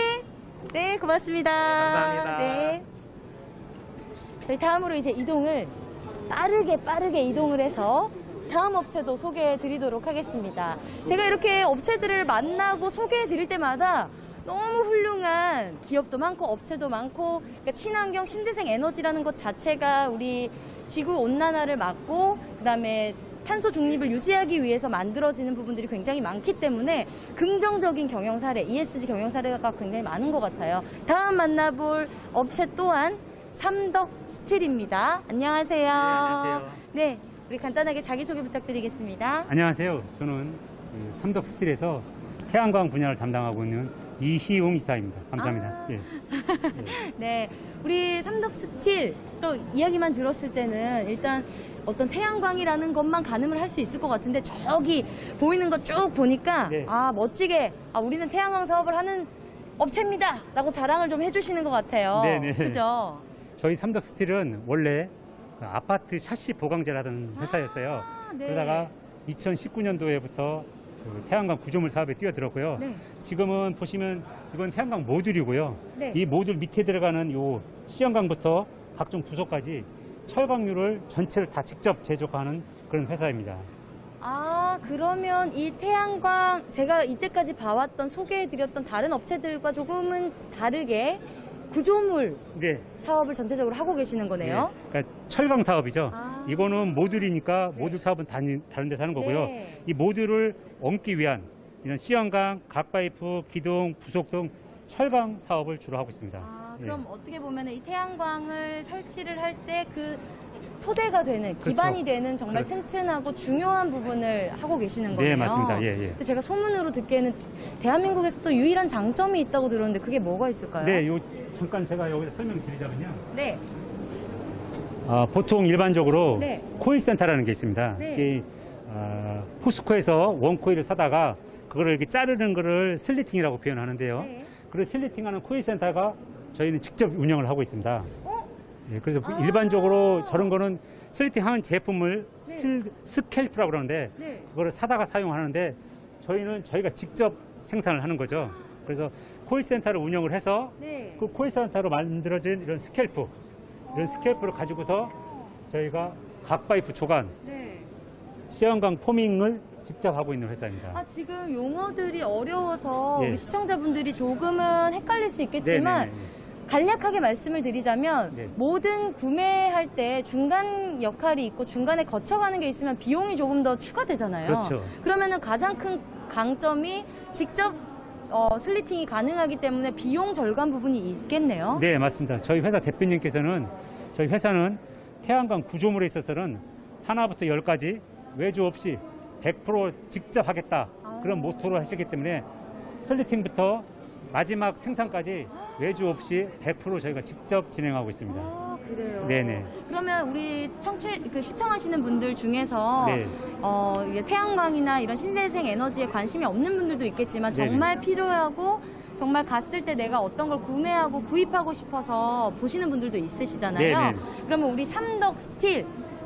네, 고맙습니다. 네, 감사합니다. 네. 저희 다음으로 이제 이동을 빠르게 빠르게 이동을 해서 다음 업체도 소개해 드리도록 하겠습니다. 제가 이렇게 업체들을 만나고 소개해 드릴 때마다 너무 훌륭한 기업도 많고 업체도 많고 그러니까 친환경 신재생 에너지라는 것 자체가 우리 지구 온난화를 막고 그다음에 탄소 중립을 유지하기 위해서 만들어지는 부분들이 굉장히 많기 때문에 긍정적인 경영 사례, 이에스지 경영 사례가 굉장히 많은 것 같아요. 다음 만나볼 업체 또한 삼덕스틸입니다. 안녕하세요. 네, 안녕하세요. 네, 우리 간단하게 자기소개 부탁드리겠습니다. 안녕하세요. 저는 그 삼덕스틸에서 태양광 분야를 담당하고 있는 이희용 이사입니다. 감사합니다. 아. 예. 네, 우리 삼덕스틸 또 이야기만 들었을 때는 일단 어떤 태양광이라는 것만 가늠을 할 수 있을 것 같은데 저기 보이는 거 쭉 보니까 네. 아 멋지게 아 우리는 태양광 사업을 하는 업체입니다 라고 자랑을 좀 해주시는 것 같아요. 네네. 그죠? 저희 삼덕스틸은 원래 그 아파트 샤시 보강제라는 회사였어요. 아, 네. 그러다가 이천십구 년도에부터 그 태양광 구조물 사업에 뛰어들었고요. 네. 지금은 보시면 이건 태양광 모듈이고요. 네. 이 모듈 밑에 들어가는 요 시연광부터 각종 부속까지 철광률을 전체를 다 직접 제조하는 그런 회사입니다. 아, 그러면 이 태양광 제가 이때까지 봐왔던 소개해드렸던 다른 업체들과 조금은 다르게 구조물 네. 사업을 전체적으로 하고 계시는 거네요. 네. 그러니까 철강 사업이죠. 아. 이거는 모듈이니까 모듈 사업은 다른, 다른 데서 하는 거고요. 네. 이 모듈을 얹기 위한 이런 시연강, 각파이프, 기둥, 부속 등 철강 사업을 주로 하고 있습니다. 아, 예. 그럼 어떻게 보면 이 태양광을 설치를 할 때 그 토대가 되는, 그렇죠. 기반이 되는 정말 그렇죠. 튼튼하고 중요한 부분을 하고 계시는 거네요. 네, 맞습니다. 예, 예. 근데 제가 소문으로 듣기에는 대한민국에서 또 유일한 장점이 있다고 들었는데 그게 뭐가 있을까요? 네, 요 잠깐 제가 여기서 설명드리자면요. 네. 아, 보통 일반적으로 네. 코일 센터라는 게 있습니다. 네. 이게 아, 포스코에서 원 코일을 사다가 그거를 이렇게 자르는 거를 슬리팅이라고 표현하는데요. 네. 그 슬리팅하는 코일 센터가 저희는 직접 운영을 하고 있습니다. 어? 예, 그래서 아. 일반적으로 저런 거는 슬리팅하는 제품을 스, 스캘프라고 그러는데 네. 그거를 사다가 사용하는데 저희는 저희가 직접 생산을 하는 거죠. 그래서 코일 센터를 운영을 해서 네. 그 코일 센터로 만들어진 이런 스캘프, 이런 스캘프를 가지고서 저희가 각파이프 조간, 네. 시연광 포밍을 직접 하고 있는 회사입니다. 아, 지금 용어들이 어려워서 예. 우리 시청자분들이 조금은 헷갈릴 수 있겠지만 네네네. 간략하게 말씀을 드리자면 네. 모든 구매할 때 중간 역할이 있고 중간에 거쳐가는 게 있으면 비용이 조금 더 추가되잖아요. 그렇죠. 그러면은 가장 큰 강점이 직접 어, 슬리팅이 가능하기 때문에 비용 절감 부분이 있겠네요. 네, 맞습니다. 저희 회사 대표님께서는 저희 회사는 태양광 구조물에 있어서는 하나부터 열까지 외주 없이 백 퍼센트 직접 하겠다. 그런 모토로 하시기 때문에 슬리팅부터 마지막 생산까지 외주 없이 백 퍼센트 저희가 직접 진행하고 있습니다. 아, 그래요. 네네. 그러면 우리 청취 그 시청하시는 분들 중에서 네. 어, 이게 태양광이나 이런 신재생 에너지에 관심이 없는 분들도 있겠지만 네네. 정말 필요하고 정말 갔을 때 내가 어떤 걸 구매하고 구입하고 싶어서 보시는 분들도 있으시잖아요. 네네. 그러면 우리 삼덕스틸,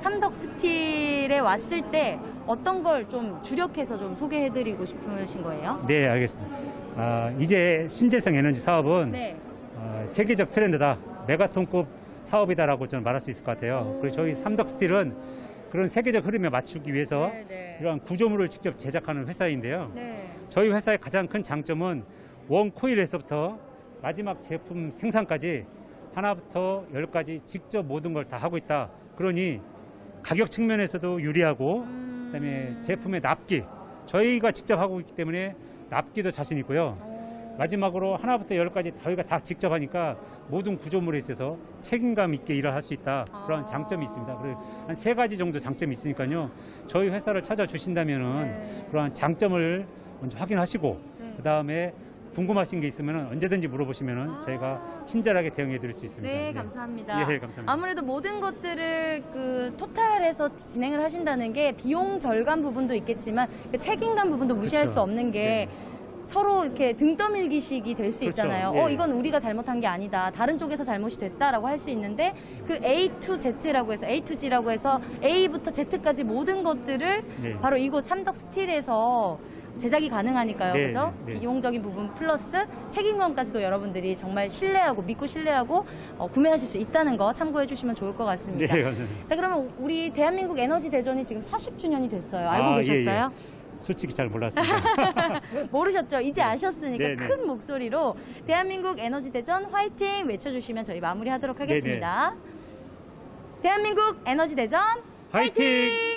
삼덕스틸에 왔을 때 어떤 걸 좀 주력해서 좀 소개해드리고 싶으신 거예요? 네, 알겠습니다. 아, 이제 신재생 에너지 사업은 네. 어, 세계적 트렌드다. 메가톤급 사업이다라고 저는 말할 수 있을 것 같아요. 그리고 저희 삼덕스틸은 그런 세계적 흐름에 맞추기 위해서 네, 네. 이러한 구조물을 직접 제작하는 회사인데요. 네. 저희 회사의 가장 큰 장점은 원 코일에서부터 마지막 제품 생산까지 하나부터 열까지 직접 모든 걸 다 하고 있다. 그러니 가격 측면에서도 유리하고 음... 그다음에 제품의 납기 저희가 직접 하고 있기 때문에 납기도 자신 있고요. 마지막으로 하나부터 열까지 저희가 다 직접 하니까 모든 구조물에 있어서 책임감 있게 일을 할 수 있다. 그런 장점이 있습니다. 그리고 한 세 가지 정도 장점이 있으니까요. 저희 회사를 찾아주신다면은 네. 그러한 장점을 먼저 확인하시고 네. 그다음에 궁금하신 게 있으면 언제든지 물어보시면 저희가 친절하게 대응해 드릴 수 있습니다. 네, 감사합니다. 예, 감사합니다. 아무래도 모든 것들을 그 토탈해서 진행을 하신다는 게 비용 절감 부분도 있겠지만 그 책임감 부분도 무시할 그렇죠. 수 없는 게 네. 서로 이렇게 등 떠밀기식이 될 수 그렇죠. 있잖아요. 예. 어, 이건 우리가 잘못한 게 아니다. 다른 쪽에서 잘못이 됐다라고 할 수 있는데 그 에이 투 제트라고 해서 에이 투 지라고 해서 A부터 Z까지 모든 것들을 네. 바로 이곳 삼덕스틸에서 제작이 가능하니까요. 네, 그죠? 네, 네. 비용적인 부분 플러스 책임감까지도 여러분들이 정말 신뢰하고 믿고 신뢰하고 어, 구매하실 수 있다는 거 참고해 주시면 좋을 것 같습니다. 네, 감사합니다. 자, 그러면 우리 대한민국 에너지 대전이 지금 사십 주년이 됐어요. 알고 아, 계셨어요? 예, 예. 솔직히 잘 몰랐습니다. 모르셨죠? 이제 아셨으니까 네, 네. 큰 목소리로 대한민국 에너지 대전 화이팅 외쳐주시면 저희 마무리하도록 하겠습니다. 대한민국 에너지 대전 화이팅! 화이팅!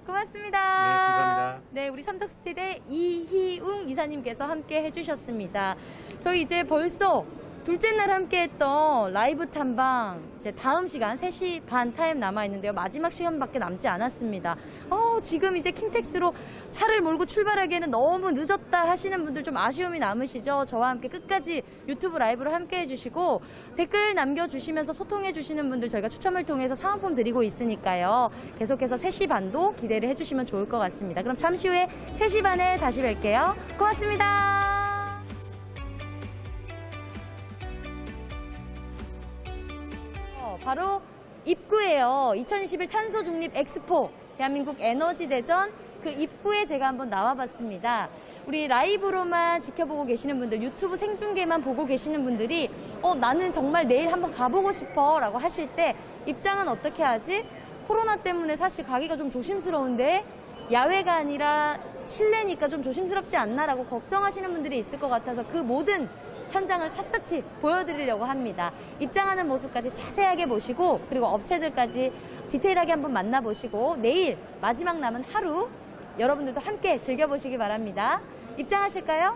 고맙습니다. 네, 감사합니다. 네, 우리 삼덕스틸의 이희웅 이사님께서 함께 해주셨습니다. 저희 이제 벌써 둘째 날 함께 했던 라이브 탐방 이제 다음 시간 세 시 반 타임 남아있는데요. 마지막 시간밖에 남지 않았습니다. 어, 지금 이제 킨텍스로 차를 몰고 출발하기에는 너무 늦었다 하시는 분들 좀 아쉬움이 남으시죠? 저와 함께 끝까지 유튜브 라이브로 함께 해주시고 댓글 남겨주시면서 소통해주시는 분들 저희가 추첨을 통해서 사은품 드리고 있으니까요. 계속해서 세 시 반도 기대를 해주시면 좋을 것 같습니다. 그럼 잠시 후에 세 시 반에 다시 뵐게요. 고맙습니다. 바로 입구예요. 이천이십일 탄소 중립 엑스포 대한민국 에너지 대전 그 입구에 제가 한번 나와봤습니다. 우리 라이브로만 지켜보고 계시는 분들, 유튜브 생중계만 보고 계시는 분들이 어 나는 정말 내일 한번 가보고 싶어 라고 하실 때 입장은 어떻게 하지? 코로나 때문에 사실 가기가 좀 조심스러운데 야외가 아니라 실내니까 좀 조심스럽지 않나 라고 걱정하시는 분들이 있을 것 같아서 그 모든 현장을 샅샅이 보여드리려고 합니다. 입장하는 모습까지 자세하게 보시고 그리고 업체들까지 디테일하게 한번 만나보시고 내일 마지막 남은 하루 여러분들도 함께 즐겨보시기 바랍니다. 입장하실까요?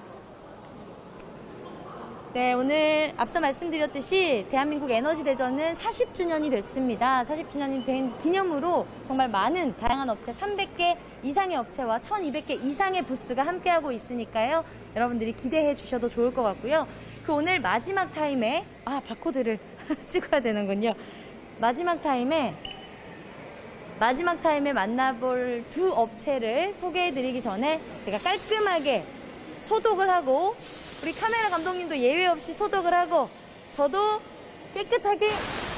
네, 오늘 앞서 말씀드렸듯이 대한민국 에너지 대전은 사십 주년이 됐습니다. 사십 주년이 된 기념으로 정말 많은 다양한 업체 삼백 개 이상의 업체와 천이백 개 이상의 부스가 함께하고 있으니까요. 여러분들이 기대해 주셔도 좋을 것 같고요. 그 오늘 마지막 타임에 아 바코드를 찍어야 되는군요. 마지막 타임에 마지막 타임에 만나볼 두 업체를 소개해드리기 전에 제가 깔끔하게 소독을 하고 우리 카메라 감독님도 예외 없이 소독을 하고 저도 깨끗하게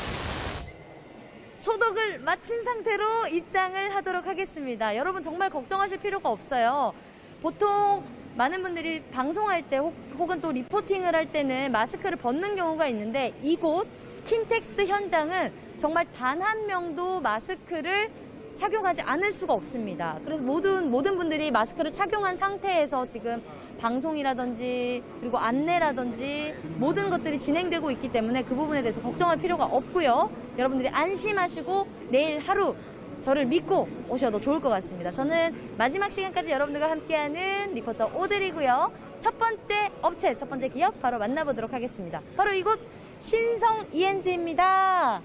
소독을 마친 상태로 입장을 하도록 하겠습니다. 여러분 정말 걱정하실 필요가 없어요. 보통 많은 분들이 방송할 때 혹은 또 리포팅을 할 때는 마스크를 벗는 경우가 있는데 이곳 킨텍스 현장은 정말 단 한 명도 마스크를 착용하지 않을 수가 없습니다. 그래서 모든 모든 분들이 마스크를 착용한 상태에서 지금 방송이라든지 그리고 안내라든지 모든 것들이 진행되고 있기 때문에 그 부분에 대해서 걱정할 필요가 없고요. 여러분들이 안심하시고 내일 하루 저를 믿고 오셔도 좋을 것 같습니다. 저는 마지막 시간까지 여러분들과 함께하는 리포터 오드리고요. 첫 번째 업체, 첫 번째 기업 바로 만나보도록 하겠습니다. 바로 이곳 신성 이엔지입니다.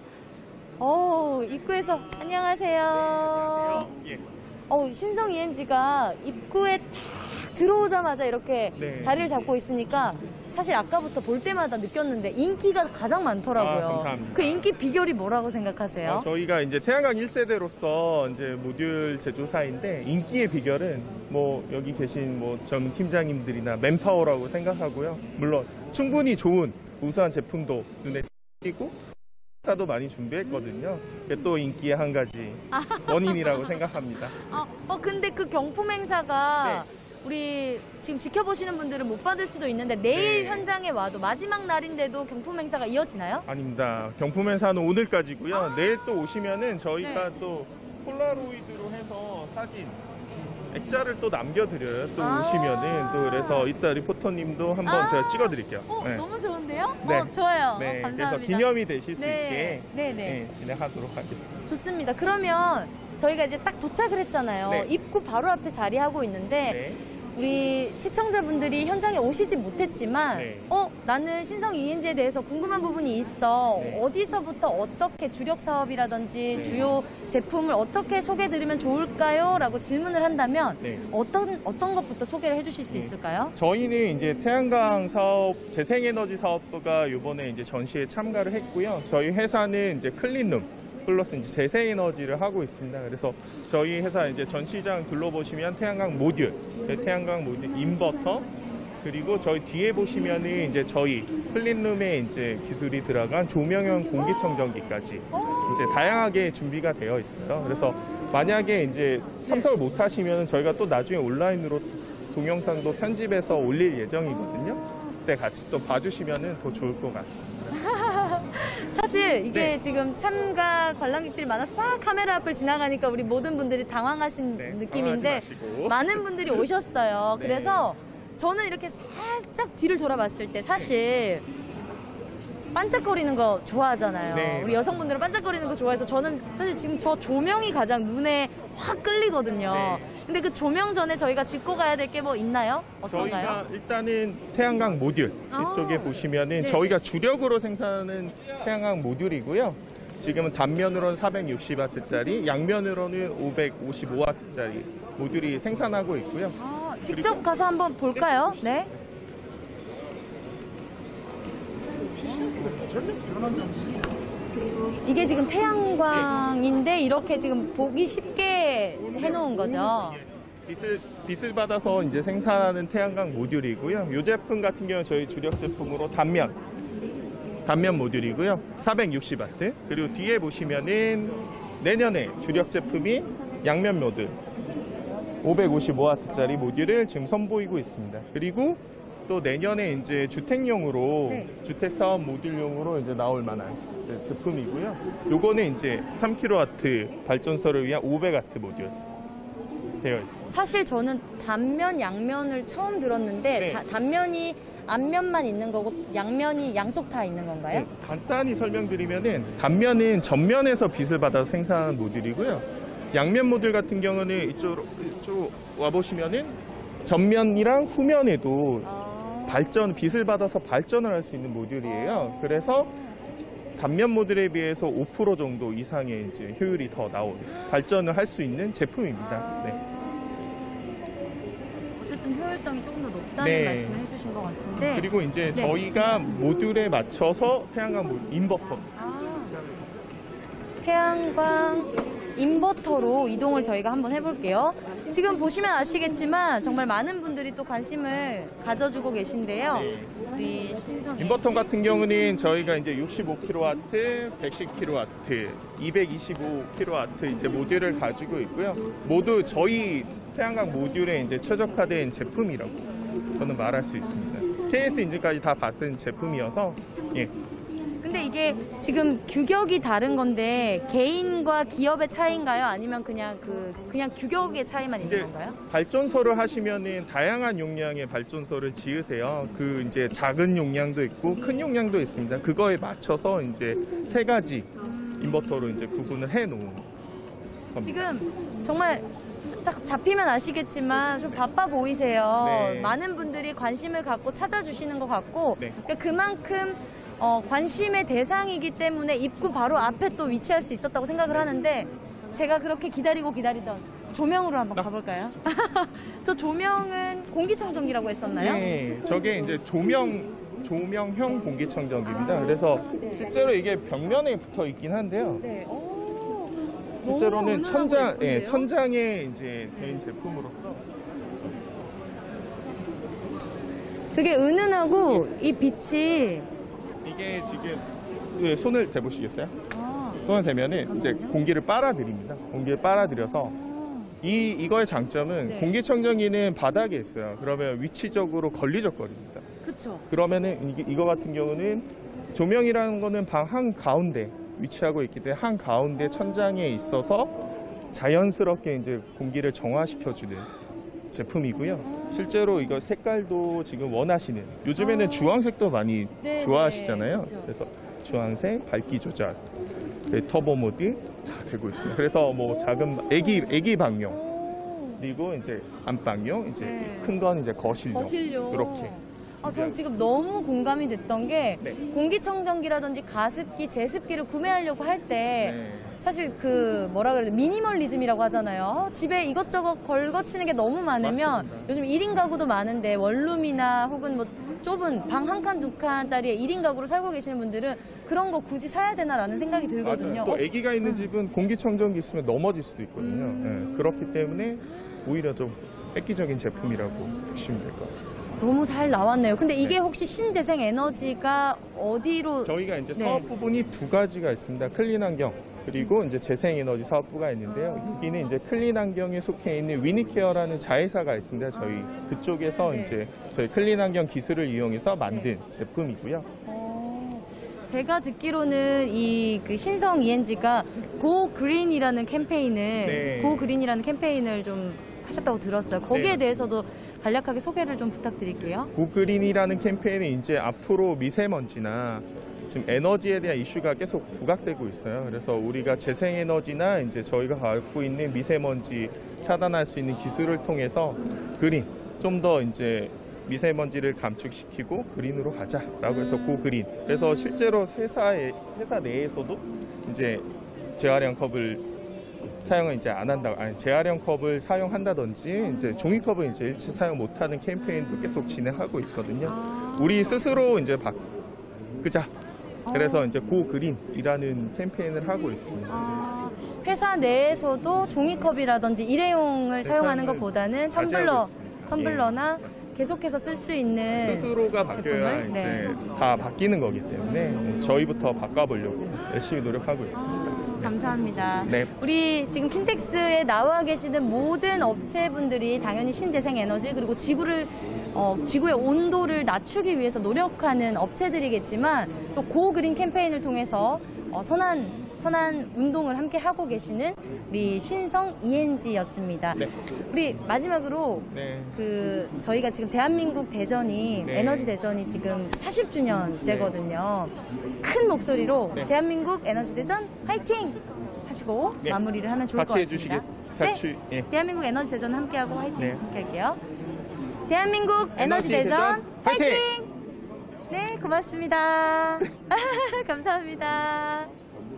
오, 입구에서 안녕하세요. 예. 어, 신성 이엔지가 입구에 딱 들어오자마자 이렇게 네. 자리를 잡고 있으니까 사실 아까부터 볼 때마다 느꼈는데 인기가 가장 많더라고요. 아, 감사합니다. 그 인기 비결이 뭐라고 생각하세요? 어, 저희가 이제 태양광 일 세대로서 이제 모듈 제조사인데 인기의 비결은 뭐 여기 계신 뭐 전 팀장님들이나 맨파워라고 생각하고요. 물론 충분히 좋은 우수한 제품도 눈에 띄고 도 많이 준비했거든요. 그게 또 인기의 한 가지 원인이라고 생각합니다. 아, 어, 근데 그 경품 행사가 우리 지금 지켜보시는 분들은 못 받을 수도 있는데 내일 네. 현장에 와도 마지막 날인데도 경품 행사가 이어지나요? 아닙니다. 경품 행사는 오늘까지고요. 아. 내일 또 오시면은 저희가 네. 또 폴라로이드로 해서 사진 액자를 또 남겨드려요. 또 아. 오시면은 또 그래서 이따 리포터님도 한번 아. 제가 찍어드릴게요. 어, 네. 너무 좋은데요? 네. 어, 좋아요. 네, 어, 감사합니다. 그래서 기념이 되실 수 네. 있게 네, 네. 네, 진행하도록 하겠습니다. 좋습니다. 그러면 저희가 이제 딱 도착을 했잖아요. 네. 입구 바로 앞에 자리하고 있는데 네. 우리 시청자분들이 현장에 오시지 못했지만 네. 어 나는 신성 이엔지에 대해서 궁금한 부분이 있어. 네. 어디서부터 어떻게 주력 사업이라든지 네. 주요 제품을 어떻게 소개해드리면 좋을까요? 라고 질문을 한다면 네. 어떤 어떤 것부터 소개를 해주실 수 네. 있을까요? 저희는 이제 태양광 사업, 재생에너지 사업부가 이번에 이제 전시에 참가를 했고요. 저희 회사는 이제 클린룸 플러스 이제 재생에너지를 하고 있습니다. 그래서 저희 회사 이제 전시장 둘러보시면 태양광 모듈, 태양광 모듈 인버터, 그리고 저희 뒤에 보시면은 이제 저희 클린룸에 이제 기술이 들어간 조명형 공기청정기까지 이제 다양하게 준비가 되어 있어요. 그래서 만약에 이제 참석을 못 하시면 저희가 또 나중에 온라인으로 동영상도 편집해서 올릴 예정이거든요. 그때 같이 또 봐주시면은 더 좋을 것 같습니다. 사실 이게 네. 지금 참가 관람객들이 많아서 막 카메라 앞을 지나가니까 우리 모든 분들이 당황하신 네, 느낌인데 당황하지 마시고. 많은 분들이 오셨어요. 네. 그래서 저는 이렇게 살짝 뒤를 돌아봤을 때 사실 반짝거리는 거 좋아하잖아요. 네, 우리 여성분들은 반짝거리는 거 좋아해서 저는 사실 지금 저 조명이 가장 눈에 확 끌리거든요. 네. 근데 그 조명 전에 저희가 짚고 가야 될 게 뭐 있나요? 어떤가요? 저희가 일단은 태양광 모듈 아. 이쪽에 보시면은 네. 저희가 주력으로 생산하는 태양광 모듈이고요. 지금은 단면으로는 사백육십 와트짜리, 양면으로는 오백오십오 와트짜리 모듈이 생산하고 있고요. 아, 직접 가서 한번 볼까요? 네. 이게 지금 태양광인데 이렇게 지금 보기 쉽게 해놓은 거죠. 빛을, 빛을 받아서 이제 생산하는 태양광 모듈이고요. 이 제품 같은 경우는 저희 주력 제품으로 단면, 단면 모듈이고요. 사백육십 와트. 그리고 뒤에 보시면은 내년에 주력 제품이 양면 모듈, 오백오십오 와트짜리 모듈을 지금 선보이고 있습니다. 그리고 또 내년에 이제 주택용으로 네. 주택 사업 모듈용으로 이제 나올 만한 이제 제품이고요. 요거는 이제 삼 킬로와트 발전소를 위한 오백 와트 모듈 되어 있습니다. 사실 저는 단면, 양면을 처음 들었는데 네. 다- 단면이 앞면만 있는 거고 양면이 양쪽 다 있는 건가요? 네, 간단히 설명드리면은 단면은 전면에서 빛을 받아서 생산하는 모듈이고요. 양면 모듈 같은 경우는 이쪽으로 이쪽 와 보시면은 전면이랑 후면에도 발전 빛을 받아서 발전을 할 수 있는 모듈이에요. 그래서 단면 모듈에 비해서 오 퍼센트 정도 이상의 이제 효율이 더 나오는 발전을 할 수 있는 제품입니다. 네. 어쨌든 효율성이 조금 더 높다는 네. 말씀을 해주신 것 같은데. 그리고 이제 네. 저희가 모듈에 맞춰서 태양광 모듈, 인버터 태양광 인버터로 이동을 저희가 한번 해볼게요. 지금 보시면 아시겠지만 정말 많은 분들이 또 관심을 가져주고 계신데요. 네. 우리 신성 인버터 같은 경우는 저희가 이제 육십오 킬로와트, 백십 킬로와트, 이백이십오 킬로와트 이제 모듈을 가지고 있고요. 모두 저희 태양광 모듈에 이제 최적화된 제품이라고 저는 말할 수 있습니다. 케이에스 인증까지 다 받은 제품이어서 예. 근데 이게 지금 규격이 다른 건데 개인과 기업의 차이인가요? 아니면 그냥 그 그냥 규격의 차이만 있는 이제 건가요? 발전소를 하시면은 다양한 용량의 발전소를 지으세요. 그 이제 작은 용량도 있고 큰 용량도 있습니다. 그거에 맞춰서 이제 세 가지 인버터로 이제 구분을 해 놓은 겁니다. 지금 정말 딱 잡히면 아시겠지만 좀 바빠 보이세요. 네. 많은 분들이 관심을 갖고 찾아주시는 것 같고 네. 그러니까 그만큼 어, 관심의 대상이기 때문에 입구 바로 앞에 또 위치할 수 있었다고 생각을 하는데 제가 그렇게 기다리고 기다리던 조명으로 한번 가볼까요? 저 조명은 공기청정기라고 했었나요? 네, 저게 이제 조명 조명형 공기청정기입니다. 아, 그래서 네. 실제로 이게 벽면에 붙어 있긴 한데요. 네. 오, 너무 실제로는 은은하고 천장, 예, 예쁜데요? 천장에 이제 된 제품으로서 되게 은은하고 이 빛이 이게 지금 예, 손을 대보시겠어요? 아, 손을 대면은 이제 공기를 빨아들입니다. 공기를 빨아들여서 이 이거의 장점은 네. 공기청정기는 바닥에 있어요. 그러면 위치적으로 걸리적거립니다. 그쵸. 그러면은 이게, 이거 같은 경우는 조명이라는 거는 방 한 가운데 위치하고 있기 때문에 한 가운데 천장에 있어서 자연스럽게 이제 공기를 정화시켜주는 제품이고요. 실제로 이거 색깔도 지금 원하시는 요즘에는 아. 주황색도 많이 네, 좋아하시잖아요. 네, 그렇죠. 그래서 주황색, 밝기 조절, 네, 터보 모드 다 되고 있습니다. 그래서 뭐 작은 애기 애기 방용 오, 그리고 이제 안방용, 이제 네. 큰 건 이제 거실용, 거실용. 이렇게. 아, 전 지금 너무 공감이 됐던 게 네. 공기청정기라든지 가습기, 제습기를 구매하려고 할 때 네. 사실 그 뭐라 그래야 돼 미니멀리즘이라고 하잖아요. 어, 집에 이것저것 걸거치는 게 너무 많으면 맞습니다. 요즘 일 인 가구도 많은데 원룸이나 혹은 뭐 좁은 방 한 칸, 두 칸짜리의 일 인 가구로 살고 계시는 분들은 그런 거 굳이 사야 되나라는 생각이 들거든요. 맞아요. 또 어, 아기가 있는 집은 공기청정기 있으면 넘어질 수도 있거든요. 음. 예, 그렇기 때문에 오히려 좀 획기적인 제품이라고 보시면 될 것 같습니다. 너무 잘 나왔네요. 근데 이게 네. 혹시 신재생 에너지가 어디로 저희가 이제 네. 사업 부분이 두 가지가 있습니다. 클린 환경 그리고 이제 재생에너지 사업부가 있는데요. 여기는 이제 클린 환경에 속해 있는 위니케어라는 자회사가 있습니다. 저희 그쪽에서 네. 이제 저희 클린 환경 기술을 이용해서 만든 제품이고요. 어, 제가 듣기로는 이 그 신성 이엔지가 고 그린이라는 캠페인을 네. 고 그린이라는 캠페인을 좀 하셨다고 들었어요. 거기에 네. 대해서도 간략하게 소개를 좀 부탁드릴게요. 고그린이라는 캠페인은 이제 앞으로 미세먼지나 지금 에너지에 대한 이슈가 계속 부각되고 있어요. 그래서 우리가 재생에너지나 이제 저희가 갖고 있는 미세먼지 차단할 수 있는 기술을 통해서 그린 좀 더 이제 미세먼지를 감축시키고 그린으로 가자라고 해서 고그린. 그래서 실제로 회사에 회사 내에서도 이제 재활용 컵을 사용을 이제 안 한다, 아니 재활용 컵을 사용한다든지 이제 종이컵을 이제 일체 사용 못하는 캠페인도 계속 진행하고 있거든요. 우리 스스로 이제 바꾸자. 그래서 이제 고그린이라는 캠페인을 하고 있습니다. 아, 회사 내에서도 종이컵이라든지 일회용을 네, 사용하는 사용을 것보다는 자제하고 텀블러, 있습니다. 텀블러나 계속해서 쓸 수 있는 스스로가 바뀌어야 제품을? 이제 네. 다 바뀌는 거기 때문에 저희부터 바꿔보려고 열심히 노력하고 있습니다. 감사합니다. 네. 우리 지금 킨텍스에 나와 계시는 모든 업체분들이 당연히 신재생 에너지 그리고 지구를 어, 지구의 온도를 낮추기 위해서 노력하는 업체들이겠지만 또 고그린 캠페인을 통해서 어, 선한 선한 운동을 함께 하고 계시는 우리 신성 이엔지였습니다. 네. 우리 마지막으로 네. 그 저희가 지금 대한민국 대전이 네. 에너지 대전이 지금 사십 주년째거든요. 큰 목소리로 네. 대한민국 에너지 대전 화이팅 하시고 네. 마무리를 하면 좋을 같이 것 해주시겠, 같습니다. 같이, 네. 예. 대한민국 에너지 대전 함께하고 화이팅 네. 함께 할게요. 대한민국 에너지, 에너지 대전, 대전 화이팅! 화이팅! 네, 고맙습니다. 감사합니다.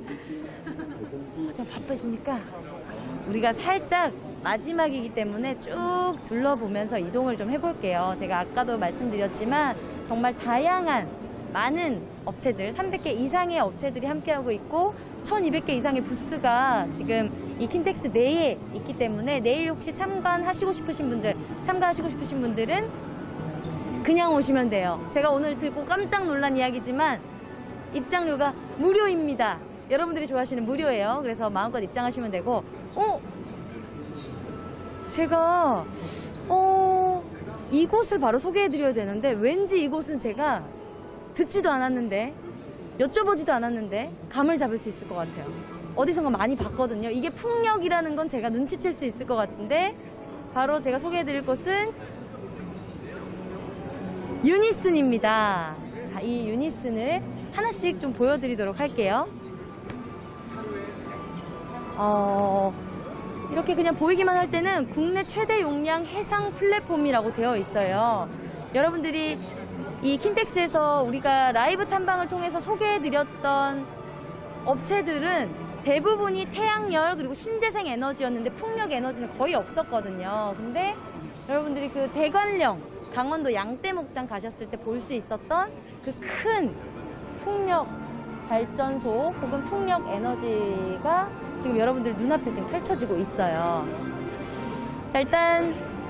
어, 좀 바쁘시니까 우리가 살짝 마지막이기 때문에 쭉 둘러보면서 이동을 좀 해볼게요. 제가 아까도 말씀드렸지만 정말 다양한 많은 업체들, 삼백 개 이상의 업체들이 함께하고 있고 천이백 개 이상의 부스가 지금 이 킨텍스 내에 있기 때문에 내일 혹시 참관하시고 싶으신 분들, 참가하시고 싶으신 분들은 그냥 오시면 돼요. 제가 오늘 듣고 깜짝 놀란 이야기지만 입장료가 무료입니다. 여러분들이 좋아하시는 무료예요. 그래서 마음껏 입장하시면 되고 어? 제가 어... 이곳을 바로 소개해드려야 되는데 왠지 이곳은 제가 듣지도 않았는데 여쭤보지도 않았는데 감을 잡을 수 있을 것 같아요. 어디선가 많이 봤거든요. 이게 풍력이라는 건 제가 눈치챌 수 있을 것 같은데 바로 제가 소개해드릴 곳은 유니슨입니다. 자, 이 유니슨을 하나씩 좀 보여드리도록 할게요. 어, 이렇게 그냥 보이기만 할 때는 국내 최대 용량 해상 플랫폼이라고 되어 있어요. 여러분들이 이 킨텍스에서 우리가 라이브 탐방을 통해서 소개해드렸던 업체들은 대부분이 태양열 그리고 신재생 에너지였는데 풍력 에너지는 거의 없었거든요. 근데 여러분들이 그 대관령 강원도 양떼목장 가셨을 때 볼 수 있었던 그 큰 풍력 발전소 혹은 풍력 에너지가 지금 여러분들 눈앞에 지금 펼쳐지고 있어요. 자, 일단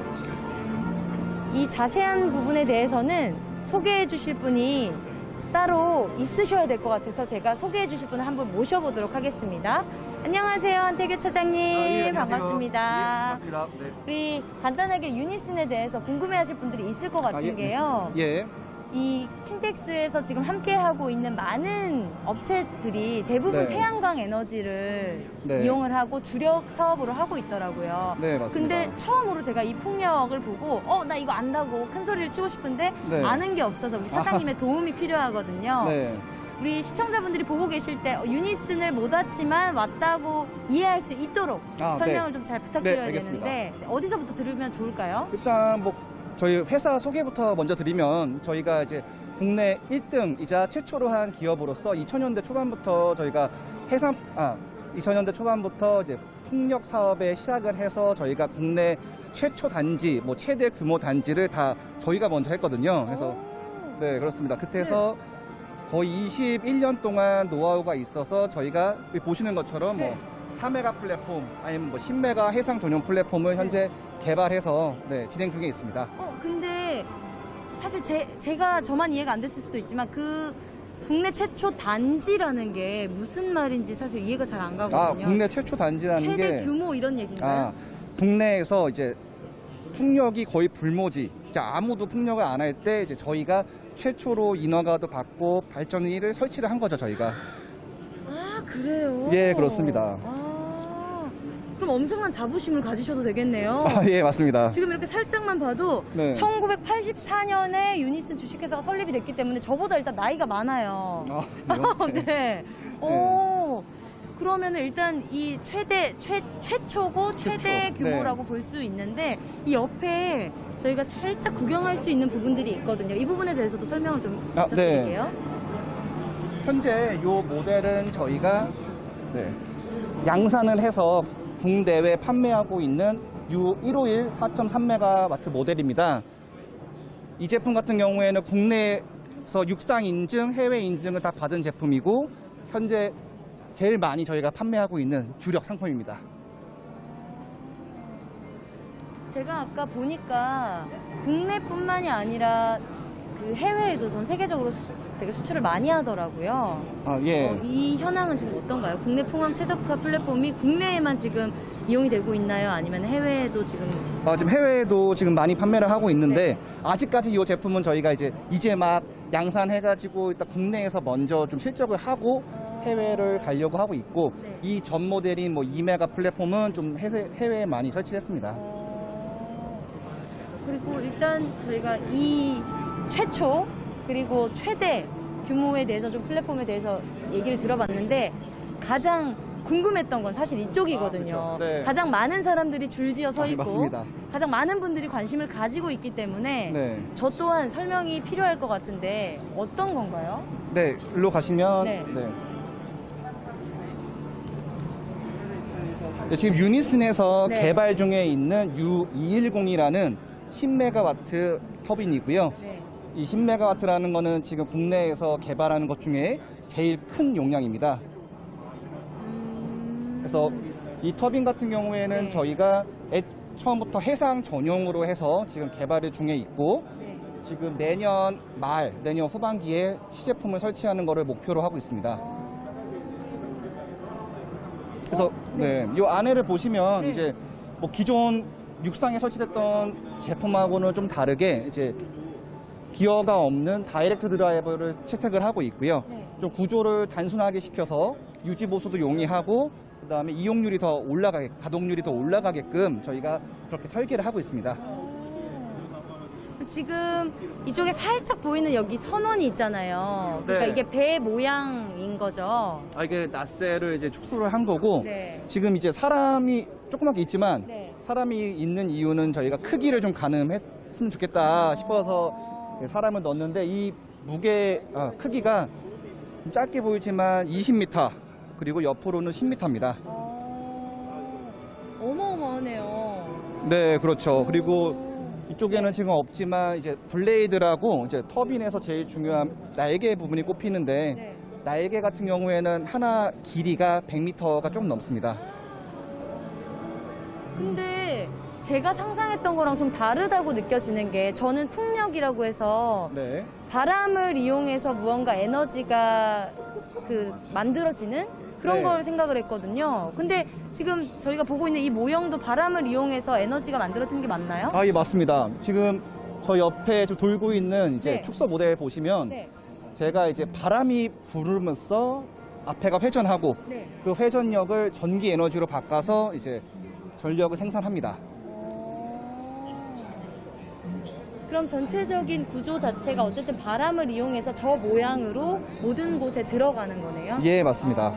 이 자세한 부분에 대해서는 소개해 주실 분이 따로 있으셔야 될 것 같아서 제가 소개해 주실 분을 한번 모셔보도록 하겠습니다. 안녕하세요, 한태규 차장님. 아, 예, 안녕하세요. 반갑습니다. 예, 반갑습니다. 네. 우리 간단하게 유니슨에 대해서 궁금해하실 분들이 있을 것 같은 아, 예. 게요. 예. 이 킨텍스에서 지금 함께하고 있는 많은 업체들이 대부분 네. 태양광 에너지를 네. 이용을 하고 주력 사업으로 하고 있더라고요. 네, 맞습니다. 근데 처음으로 제가 이 풍력을 보고 어, 나 이거 안다고 큰 소리를 치고 싶은데 네. 아는 게 없어서 우리 차장님의 도움이 필요하거든요. 네. 우리 시청자분들이 보고 계실 때 유니슨을 못 왔지만 왔다고 이해할 수 있도록 아, 설명을 네. 좀 잘 부탁드려야 네, 알겠습니다. 되는데 어디서부터 들으면 좋을까요? 일단 뭐 저희 회사 소개부터 먼저 드리면 저희가 이제 국내 일 등이자 최초로 한 기업으로서 이천 년대 초반부터 저희가 해상 아 이천 년대 초반부터 이제 풍력 사업에 시작을 해서 저희가 국내 최초 단지 뭐 최대 규모 단지를 다 저희가 먼저 했거든요. 그래서 네, 그렇습니다. 그때 해서 거의 이십일 년 동안 노하우가 있어서 저희가 보시는 것처럼 뭐 사 메가 플랫폼 아니면 뭐 십 메가 해상 전용 플랫폼을 현재 개발해서 네, 진행 중에 있습니다. 어, 근데 사실 제, 제가 저만 이해가 안 됐을 수도 있지만 그 국내 최초 단지라는 게 무슨 말인지 사실 이해가 잘 안 가거든요. 아, 국내 최초 단지라는 최대 게 규모 이런 얘기인가요? 아, 국내에서 이제 풍력이 거의 불모지. 그러니까 아무도 풍력을 안 할 때 이제 저희가 최초로 인허가도 받고 발전기를 설치를 한 거죠, 저희가. 아, 그래요? 예, 그렇습니다. 아, 그럼 엄청난 자부심을 가지셔도 되겠네요. 아, 예, 맞습니다. 지금 이렇게 살짝만 봐도 네. 천구백팔십사 년에 유니슨 주식회사가 설립이 됐기 때문에 저보다 일단 나이가 많아요. 아, 네. 네. 오. 그러면 일단 이 최대 최 최초고 최대 최초. 규모라고 네. 볼 수 있는데 이 옆에 저희가 살짝 구경할 수 있는 부분들이 있거든요. 이 부분에 대해서도 설명을 좀 아, 부탁드릴게요. 네. 현재 이 모델은 저희가 네, 양산을 해서 국내외 판매하고 있는 유 일오일 사 점 삼 메가와트 모델입니다. 이 제품 같은 경우에는 국내에서 육상 인증, 해외 인증을 다 받은 제품이고 현재 제일 많이 저희가 판매하고 있는 주력 상품입니다. 제가 아까 보니까 국내뿐만이 아니라 그 해외에도 전 세계적으로 수, 되게 수출을 많이 하더라고요. 아, 예. 어, 이 현황은 지금 어떤가요? 국내 풍광 최적화 플랫폼이 국내에만 지금 이용이 되고 있나요? 아니면 해외에도 지금? 어, 지금 해외에도 지금 많이 판매를 하고 있는데 네. 아직까지 이 제품은 저희가 이제 이제 막 양산해가지고 일단 국내에서 먼저 좀 실적을 하고 해외를 가려고 하고 있고 네. 이 전 모델인 뭐 이 메가 플랫폼은 좀 해외, 해외에 많이 설치했습니다. 어... 그리고 일단 저희가 이 최초 그리고 최대 규모에 대해서 좀 플랫폼에 대해서 얘기를 들어봤는데 가장 궁금했던 건 사실 이쪽이거든요. 아, 그렇죠. 네. 가장 많은 사람들이 줄지어 서 아, 있고 맞습니다. 가장 많은 분들이 관심을 가지고 있기 때문에 네. 저 또한 설명이 필요할 것 같은데 어떤 건가요? 네, 일로 가시면 네. 네. 네, 지금 유니슨에서 네. 개발 중에 있는 유 이백십이라는 십 메가와트 터빈이고요. 네. 이 십 메가와트라는 거는 지금 국내에서 개발하는 것 중에 제일 큰 용량입니다. 음... 그래서 이 터빈 같은 경우에는 네. 저희가 애, 처음부터 해상 전용으로 해서 지금 개발 중에 있고 네. 지금 내년 말, 내년 후반기에 시제품을 설치하는 것을 목표로 하고 있습니다. 그래서 네, 이 안에를 보시면 네. 이제 뭐 기존 육상에 설치됐던 제품하고는 좀 다르게 이제 기어가 없는 다이렉트 드라이버를 채택을 하고 있고요. 네. 좀 구조를 단순하게 시켜서 유지 보수도 용이하고 그다음에 이용률이 더 올라가게 가동률이 더 올라가게끔 저희가 그렇게 설계를 하고 있습니다. 지금 이쪽에 살짝 보이는 여기 선원이 있잖아요. 그러니까 네. 이게 배 모양인 거죠. 아, 이게 낫셀을 이제 축소를 한 거고 네. 지금 이제 사람이 조그맣게 있지만 네. 사람이 있는 이유는 저희가 크기를 좀 가늠했으면 좋겠다 싶어서 사람을 넣었는데 이 무게 아, 크기가 좀 짧게 보이지만 이십 미터 그리고 옆으로는 십 미터입니다. 어... 어마어마하네요. 네, 그렇죠. 그리고 이쪽에는 지금 없지만 이제 블레이드라고 이제 터빈에서 제일 중요한 날개 부분이 꼽히는데 네. 날개 같은 경우에는 하나 길이가 백 미터가 좀 넘습니다. 근데 제가 상상했던 거랑 좀 다르다고 느껴지는 게 저는 풍력이라고 해서 네. 바람을 이용해서 무언가 에너지가 그 만들어지는 그런 네. 걸 생각을 했거든요. 근데 지금 저희가 보고 있는 이 모형도 바람을 이용해서 에너지가 만들어지는 게 맞나요? 아, 예, 맞습니다. 지금 저 옆에 좀 돌고 있는 이제 네. 축소 모델 보시면 네. 제가 이제 바람이 부르면서 앞에가 회전하고 네. 그 회전력을 전기 에너지로 바꿔서 이제 전력을 생산합니다. 그럼 전체적인 구조 자체가 어쨌든 바람을 이용해서 저 모양으로 모든 곳에 들어가는 거네요? 예, 맞습니다.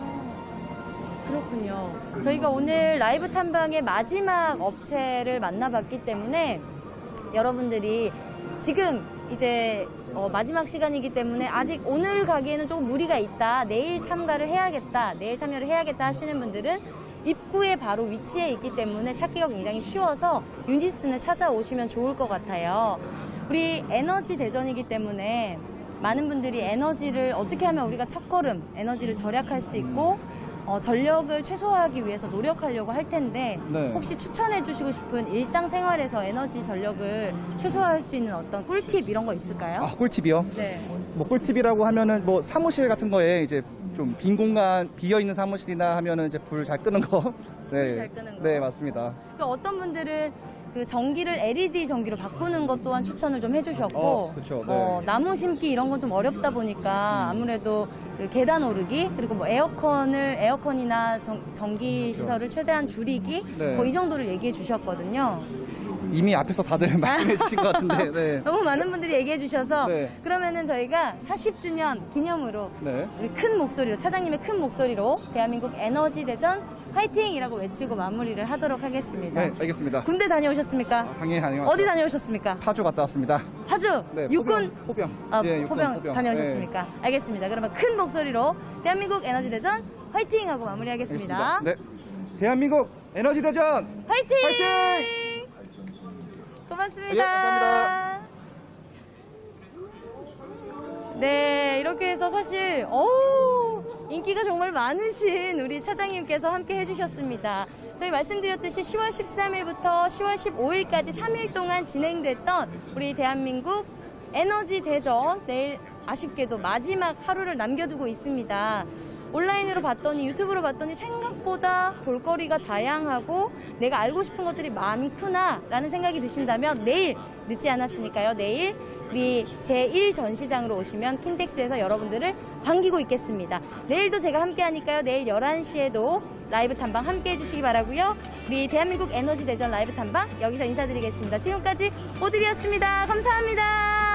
그렇군요. 저희가 오늘 라이브 탐방의 마지막 업체를 만나봤기 때문에 여러분들이 지금 이제 어 마지막 시간이기 때문에 아직 오늘 가기에는 조금 무리가 있다. 내일 참가를 해야겠다. 내일 참여를 해야겠다 하시는 분들은 입구에 바로 위치해 있기 때문에 찾기가 굉장히 쉬워서 유니슨을 찾아오시면 좋을 것 같아요. 우리 에너지 대전이기 때문에 많은 분들이 에너지를 어떻게 하면 우리가 첫걸음 에너지를 절약할 수 있고 어, 전력을 최소화하기 위해서 노력하려고 할 텐데 네. 혹시 추천해 주시고 싶은 일상생활에서 에너지 전력을 최소화할 수 있는 어떤 꿀팁 이런 거 있을까요? 아, 꿀팁이요? 네. 뭐 꿀팁이라고 하면은 뭐 사무실 같은 거에 이제 좀 빈 공간 비어 있는 사무실이나 하면은 이제 불 잘 끄는 거. 네. 잘 끄는 거. 네, 맞습니다. 그 어떤 분들은 그 전기를 엘이디 전기로 바꾸는 것 또한 추천을 좀 해주셨고, 어, 그쵸, 네. 어, 나무 심기 이런 건 좀 어렵다 보니까 아무래도 그 계단 오르기, 그리고 뭐 에어컨을, 에어컨이나 전, 전기 시설을 최대한 줄이기, 네. 뭐 이 정도를 얘기해 주셨거든요. 이미 앞에서 다들 말씀해 주신 것 같은데. 네. 너무 많은 분들이 얘기해 주셔서, 네. 그러면은 저희가 사십 주년 기념으로 네. 우리 큰 목소리로, 차장님의 큰 목소리로 대한민국 에너지 대전 화이팅이라고 외치고 마무리를 하도록 하겠습니다. 네, 알겠습니다. 군대 다녀오셨습니까? 당연히 다녀왔죠. 어디 다녀오셨습니까? 파주 갔다 왔습니다. 파주? 네, 육군? 포병. 포병. 아, 예, 육군, 포병, 포병. 다녀오셨습니까? 알겠습니다. 그러면 큰 목소리로 대한민국 에너지 대전 화이팅! 하고 마무리하겠습니다. 알겠습니다. 네. 대한민국 에너지 대전 화이팅! 화이팅! 고맙습니다. 예, 감사합니다. 네, 이렇게 해서 사실 어우, 인기가 정말 많으신 우리 차장님께서 함께 해주셨습니다. 저희 말씀드렸듯이 시월 십삼일부터 시월 십오일까지 삼 일 동안 진행됐던 우리 대한민국 에너지 대전, 내일 아쉽게도 마지막 하루를 남겨두고 있습니다. 온라인으로 봤더니, 유튜브로 봤더니 생각보다 볼거리가 다양하고 내가 알고 싶은 것들이 많구나 라는 생각이 드신다면 내일, 늦지 않았으니까요, 내일 우리 제일 전시장으로 오시면 킨텍스에서 여러분들을 반기고 있겠습니다. 내일도 제가 함께 하니까요, 내일 열한 시에도 라이브 탐방 함께 해주시기 바라고요. 우리 대한민국 에너지 대전 라이브 탐방 여기서 인사드리겠습니다. 지금까지 오드리였습니다. 감사합니다.